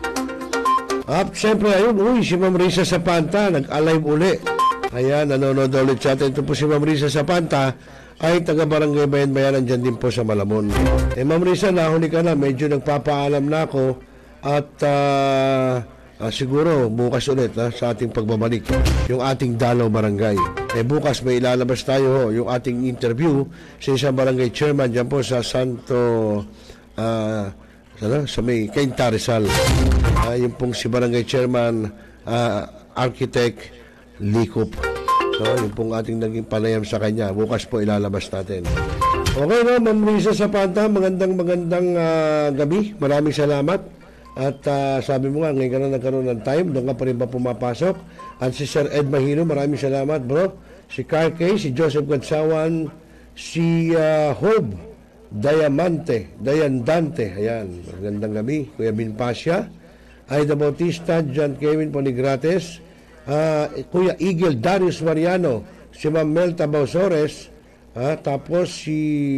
At siyempre, ayun, si Ma'am Risa Sapanta, nag-alive uli. Ayan, nanonood ulit sa atin. Ito po si Ma'am Risa Sapanta, ay taga-barangay Bayan-Bayanan dyan din po sa Malamon. Ma'am Risa, nahuli ka na, medyo nagpapaalam na ako. At siguro bukas ulit sa ating pagbabalik yung ating Dalaw Barangay. Bukas may ilalabas tayo yung ating interview sa isang barangay chairman dyan po sa Santo sa may Cainta Rizal. Yung pong si barangay chairman Architect Likop. So yung pong ating naging panayam sa kanya, bukas po ilalabas natin. Okay, no, Ma'am Risa Sapanta, magandang gabi. Maraming salamat. At sabi mo nga, ngayon ka na nagkaroon ng time, doon ka pa rin ba pumapasok? At si Sir Ed Mahilo, maraming salamat, bro. Si Karkay, si Joseph Gatsawan, si Hob Dayandante, ayan, magandang gabi. Kuya Binpasya, Aida Bautista, John Kevin Ponigrates, Kuya Eagle Darius Mariano, si Ma'am Melta Bausores, tapos si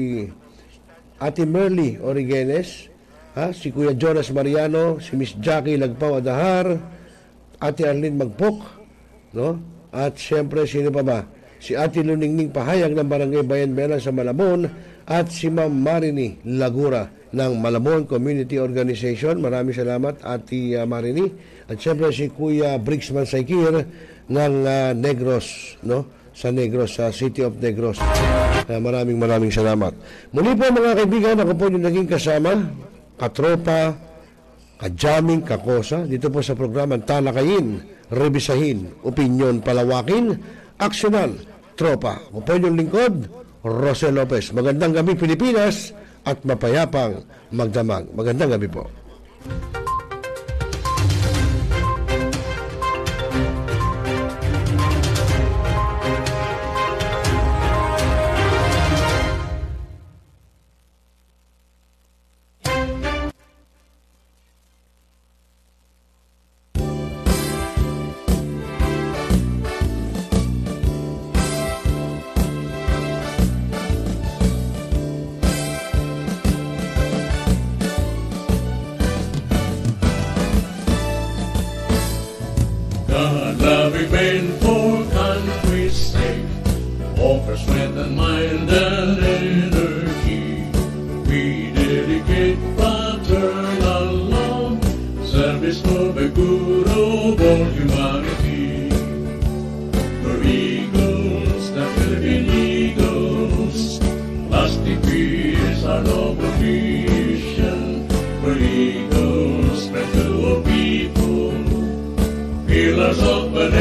Ate Merly Origenes, si Kuya Jonas Mariano, si Miss Jackie Lagpao Adahar, Ate Arlene Magpok, no? At siyempre, sino pa ba? Si Ate Luningning Pahayag ng Barangay Bayan-Bayanan sa Malabon, at si Ma'am Marini Lagura ng Malabon Community Organization. Maraming salamat, Ate Marini. At siyempre, si Kuya Brixman Saikir ng Negros, no? Sa Negros, sa City of Negros. Maraming salamat. Muli po mga kaibigan, ako po yung naging kasama, katropa, kajaming, kakosa, dito po sa programa Talakayin, Rebisahin, Opinyon, Palawakin, Aksyonan, Tropa. Ako po yung lingkod, Rosel Lopez. Magandang gabi Pilipinas at mapayapang magdamag. Magandang gabi po. God-loving men for country's sake, offers strength and mind and energy. We dedicate fraternal love, service for the good of all humanity. We're eagles, the Philippine Eagles, lasting peace, our noble mission. We're eagles, spread to all people, pillars of the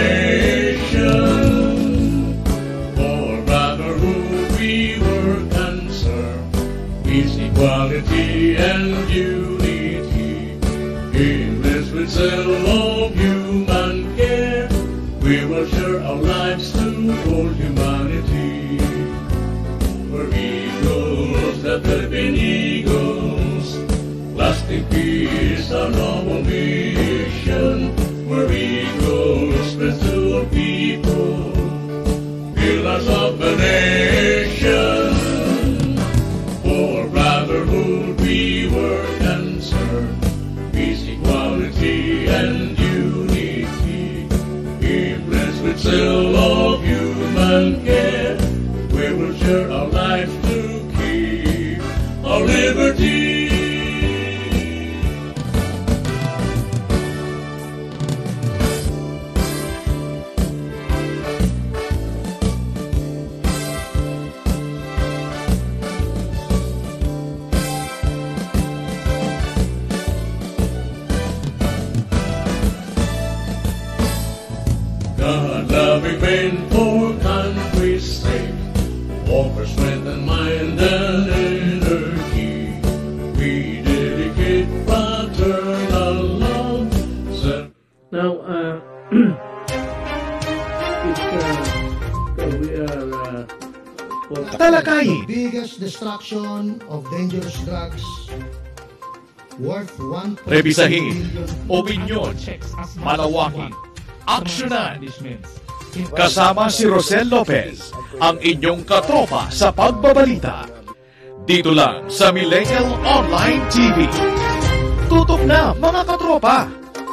nation. For brotherhood we work and serve, peace, equality, and unity. Endless with zeal of human care, we will share our lives to all humanity. We're eagles, the Philippine Eagles, lasting peace, our noble mission. We're eagles, spread to all people, pillars of the nation. For brotherhood we work and serve, peace, equality, and unity. Blessed with zeal of human care, we will share our lives to keep our liberty. God-loving men for country's Talakayin. Biggest destruction of dangerous drugs worth 1.2 Rebisahin. billion. Opinyon. Malawaking. Aksyonan. Kasama si Rosel Lopez, ang inyong katropa sa pagbabalita. Dito lang sa Millennial Online TV. Tutok na mga katropa!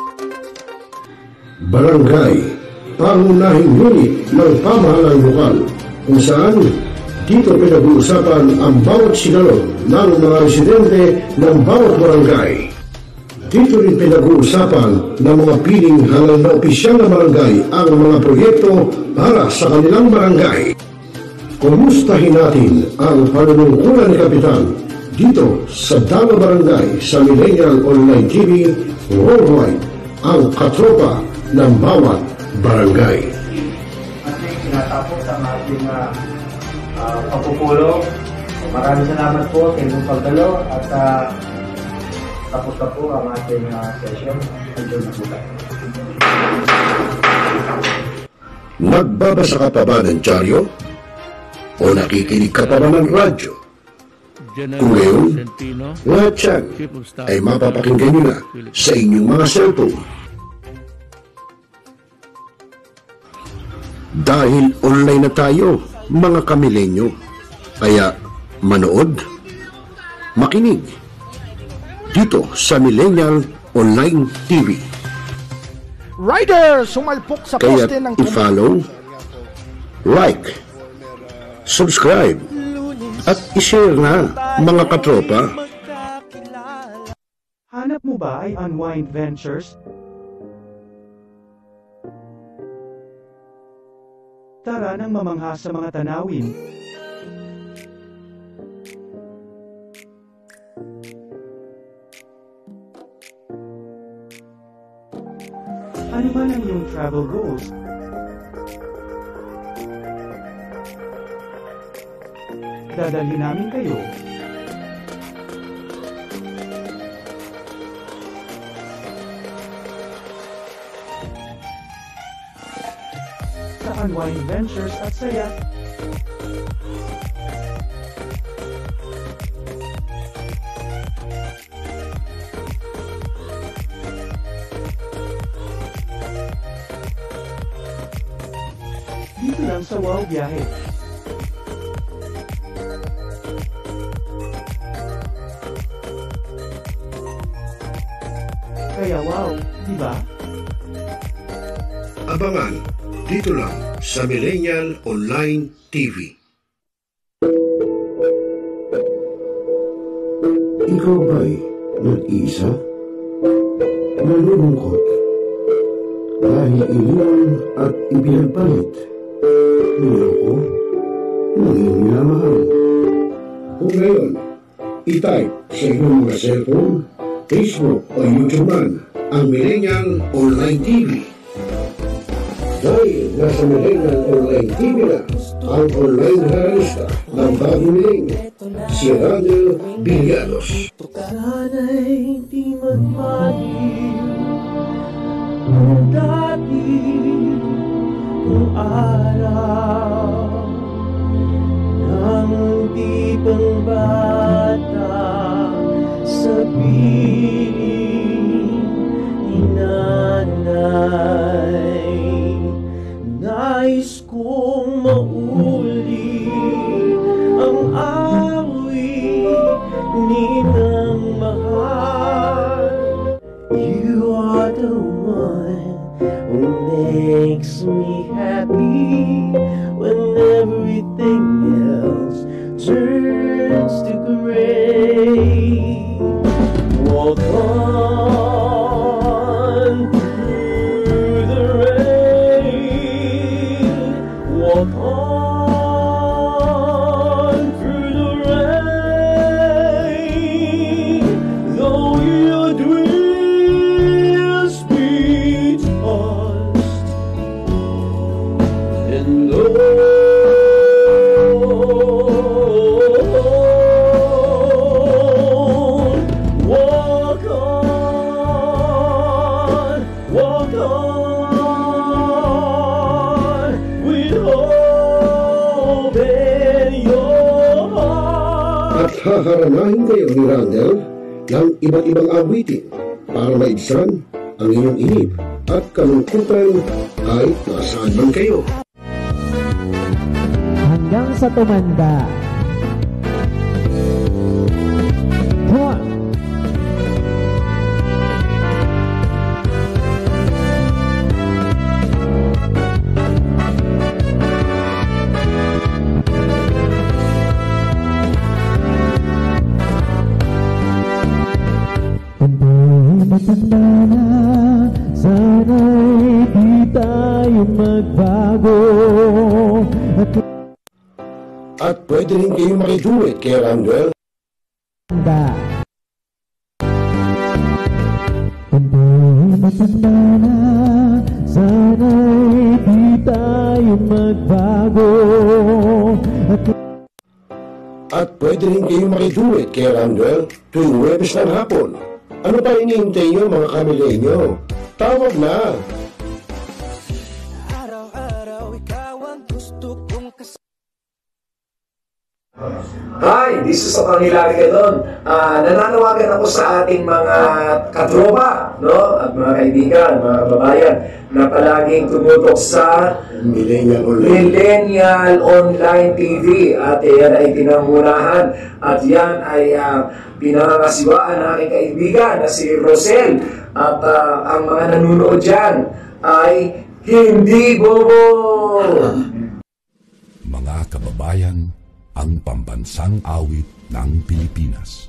Barangay, pangunahing unit ng pamahalaan lokal kung saan dito pinag-uusapan ang bawat sinalo ng mga residente ng bawat barangay. Dito rin pinag-uusapan ng mga piling halal na opisyal na barangay ang mga proyekto para sa kanilang barangay. Kumustahin natin ang panunungkulan ni Kapitan dito sa Dama Barangay sa Millennial Online TV Worldwide, ang katropa ng bawat barangay. Ating tinatapos ang ating pagpupulong. Maraming salamat po sa inyong pagdalo at tapos na po ang ating session. Enjoy na po tayo. Nagbabasa ka pa ba ng dyaryo? O nakikinig ka pa ba ng radyo? Kung ngayon, lahat yan ay mapapakinggan nyo na sa inyong mga cellphone. Dahil online na tayo, mga kamilenyo. Kaya manood, makinig dito sa Millennial Online TV. Rider, sumalpok sa Kaya poste ng i-follow, like, subscribe, at i-share na, mga katropa. Hanap mo ba ay Unwind Ventures? Tara nang mamangha sa mga tanawin. Ano man ang iyong travel goals? Dadalhin namin kayo sa Unwind Ventures at saya. Dito lang sa Wow Biyahe. Kaya wow, di ba? Abangan dito lang sa Millennial Online TV. Ikaw ba'y nag-iisa? Nalulungkot? Dahil iniwan at ipinagpalit? Niloko? Naging minamahal? Kung ngayon, i-type sa inyong mga cellphone, Facebook o YouTube man ang Millennial Online TV. Dahil nasa Millennial Online TV na ang online realista ng bagong milenyo, si Randall Villanos. Sana'y di magmahil kung dati kung araw nang di pang bata sa piling ni nanay. Nais kong mauli ang awit ninang mahal. You are the one who makes me happy when everything else turns to gray. Walk on through the rain. Walk on through the rain. Though your dreams be tossed and walk on, walk on. At haharanahin kayo ni Randall ng iba't ibang awitin para maibsan ang inyong inip at kalungkutan kahit nasaan man kayo. Hanggang sa tumanda. Matanda na, sana'y di tayo magbago. At pwede rin kayo makiduet kay Randall. Matanda na, sana'y di tayo magbago. At pwede rin kayo makiduet kay Randall tuwing Huwebes ng hapon. Ano pa hinihintay nyo mga kamilenyo? Tawag na! Hi, this is Pangilari Gadon. Nananawagan ako sa ating mga katropa, no? At mga kaibigan, mga kababayan, na palaging tumutok sa Millennial Online TV. At yan ay pinangunahan. At yan ay pinangangasiwaan ng aking kaibigan na si Rosel. At ang mga nanunood dyan ay hindi bobo! Mga kababayan, ang pambansang awit ng Pilipinas.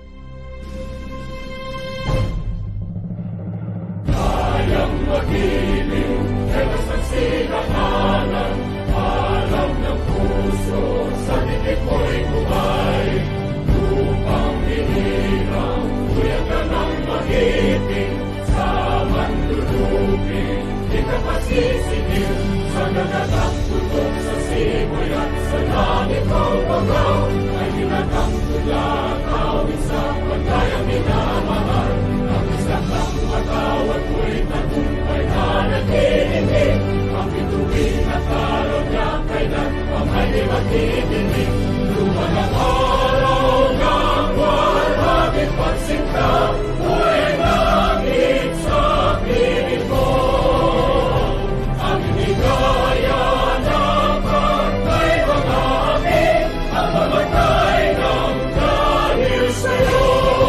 Kayang mag-ibig, ewas ang sinakalan, alam ng puso, sa dikit mo'y buhay. Lupang hinirang, kuya ka ng mag-ibig, sa manlulupin, di ka pasisigil, sa nagagang tutok sa simoy at sa langit mo bagaw, ay ginatang tulad, awit sa pagkayang minamahal. Ang isang lang matawad mo'y tagumpay na nag-iibig, ang bituin at araw niya kailan ang may di magdidinig. Luman ang araw ng walhabit pagsingka, huwag langit sa piling mo. Ang hinigaya na pagkay mga akin, ang mamatay ng dahil sa'yo.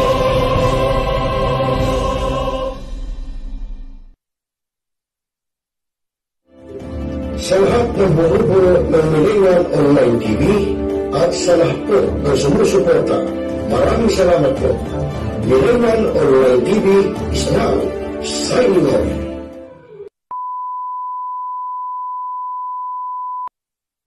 Sa lahat ng bumubuo ng Millennial Online TV at sa lahat po ng sumusuporta, maraming salamat po. Millennial Online TV is now signing off.